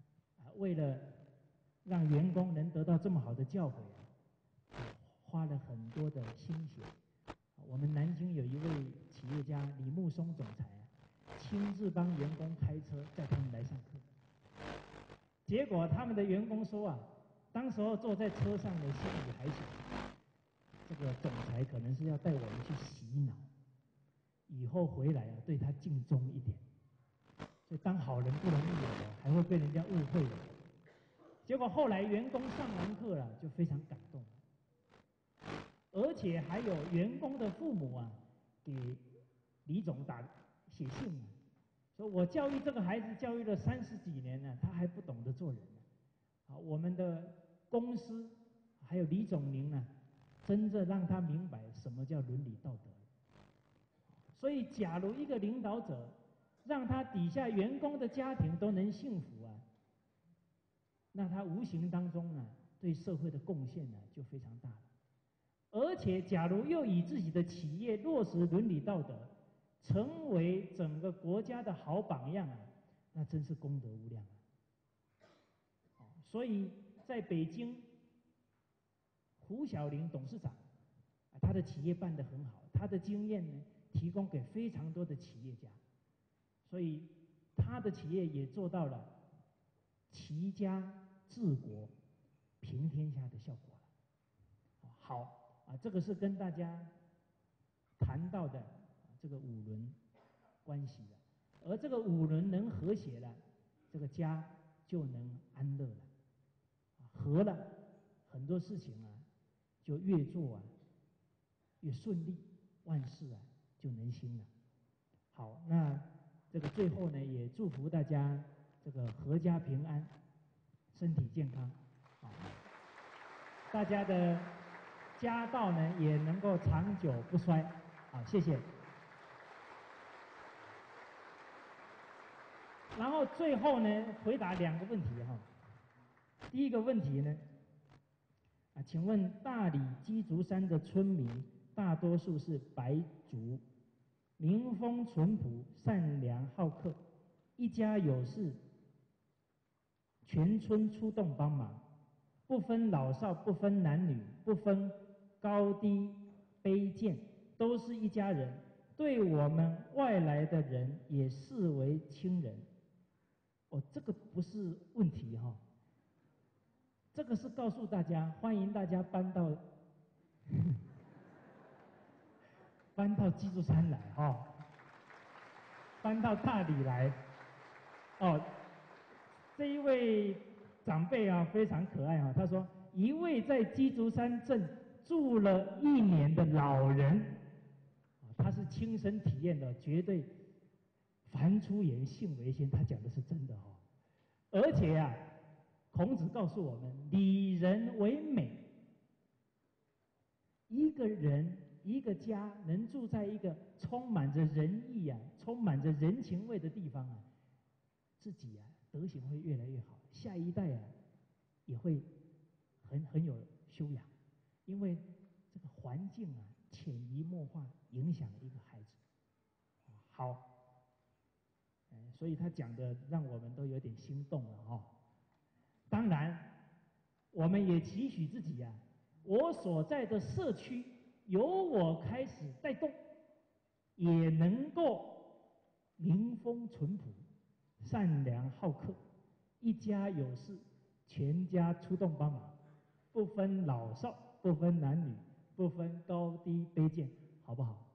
为了让员工能得到这么好的教诲花了很多的心血。我们南京有一位企业家李木松总裁亲自帮员工开车载他们来上课。结果他们的员工说当时候坐在车上的心里还想，这个总裁可能是要带我们去洗脑，以后回来对他敬重一点。所以当好人不容易还会被人家误会。结果后来员工上完课了，就非常感动，而且还有员工的父母给李总写信说我教育这个孩子教育了30几年了，他还不懂得做人我们的公司还有李总您真正让他明白什么叫伦理道德。所以假如一个领导者让他底下员工的家庭都能幸福那他无形当中对社会的贡献就非常大了。而且假如又以自己的企业落实伦理道德，成为整个国家的好榜样那真是功德无量所以在北京，胡小林董事长他的企业办得很好，他的经验呢提供给非常多的企业家，所以他的企业也做到了齐家治国平天下的效果了。好这个是跟大家谈到的这个五伦关系了，而这个五伦能和谐了，这个家就能安乐了，和了，很多事情就越做越顺利，万事就能兴了。好，那这个最后呢，也祝福大家这个阖家平安，身体健康，大家的家道呢也能够长久不衰。好，谢谢。然后最后呢，回答2个问题第一个问题呢，请问大理鸡足山的村民大多数是白族，民风淳朴，善良好客，一家有事，全村出动帮忙，不分老少，不分男女，不分高低卑贱，都是一家人，对我们外来的人也视为亲人。这个不是问题这个是告诉大家，欢迎大家搬到搬到鸡足山来搬到大理来这一位长辈非常可爱他说一位在鸡足山镇住了1年的老人他是亲身体验的，绝对凡出言信为先，他讲的是真的而且孔子告诉我们，礼人为美。一个人一个家能住在一个充满着仁义充满着人情味的地方自己德行会越来越好，下一代也会很有修养，因为这个环境潜移默化影响一个孩子。好。所以他讲的让我们都有点心动了当然，我们也期许自己我所在的社区由我开始带动，也能够民风淳朴，善良好客，一家有事，全家出动帮忙，不分老少，不分男女，不分高低卑贱，好不好？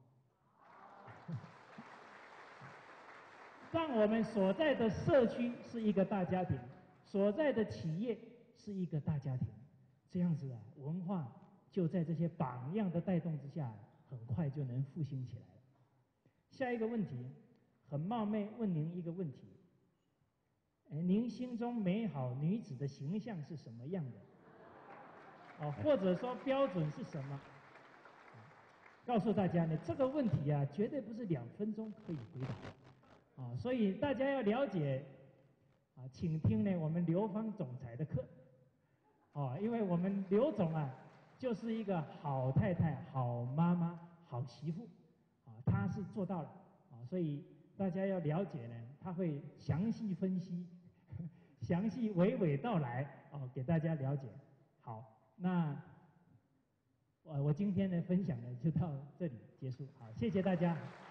让我们所在的社区是一个大家庭，所在的企业是一个大家庭，这样子文化就在这些榜样的带动之下，很快就能复兴起来了。下一个问题，很冒昧问您一个问题，您心中美好女子的形象是什么样的？或者说标准是什么？告诉大家呢，这个问题绝对不是2分钟可以回答的。所以大家要了解请听呢我们刘芳总裁的课因为我们刘总就是一个好太太、好妈妈、好媳妇他是做到了所以大家要了解呢，他会详细分析详细娓娓道来哦，给大家了解。好，那我今天的分享呢就到这里结束，好，谢谢大家。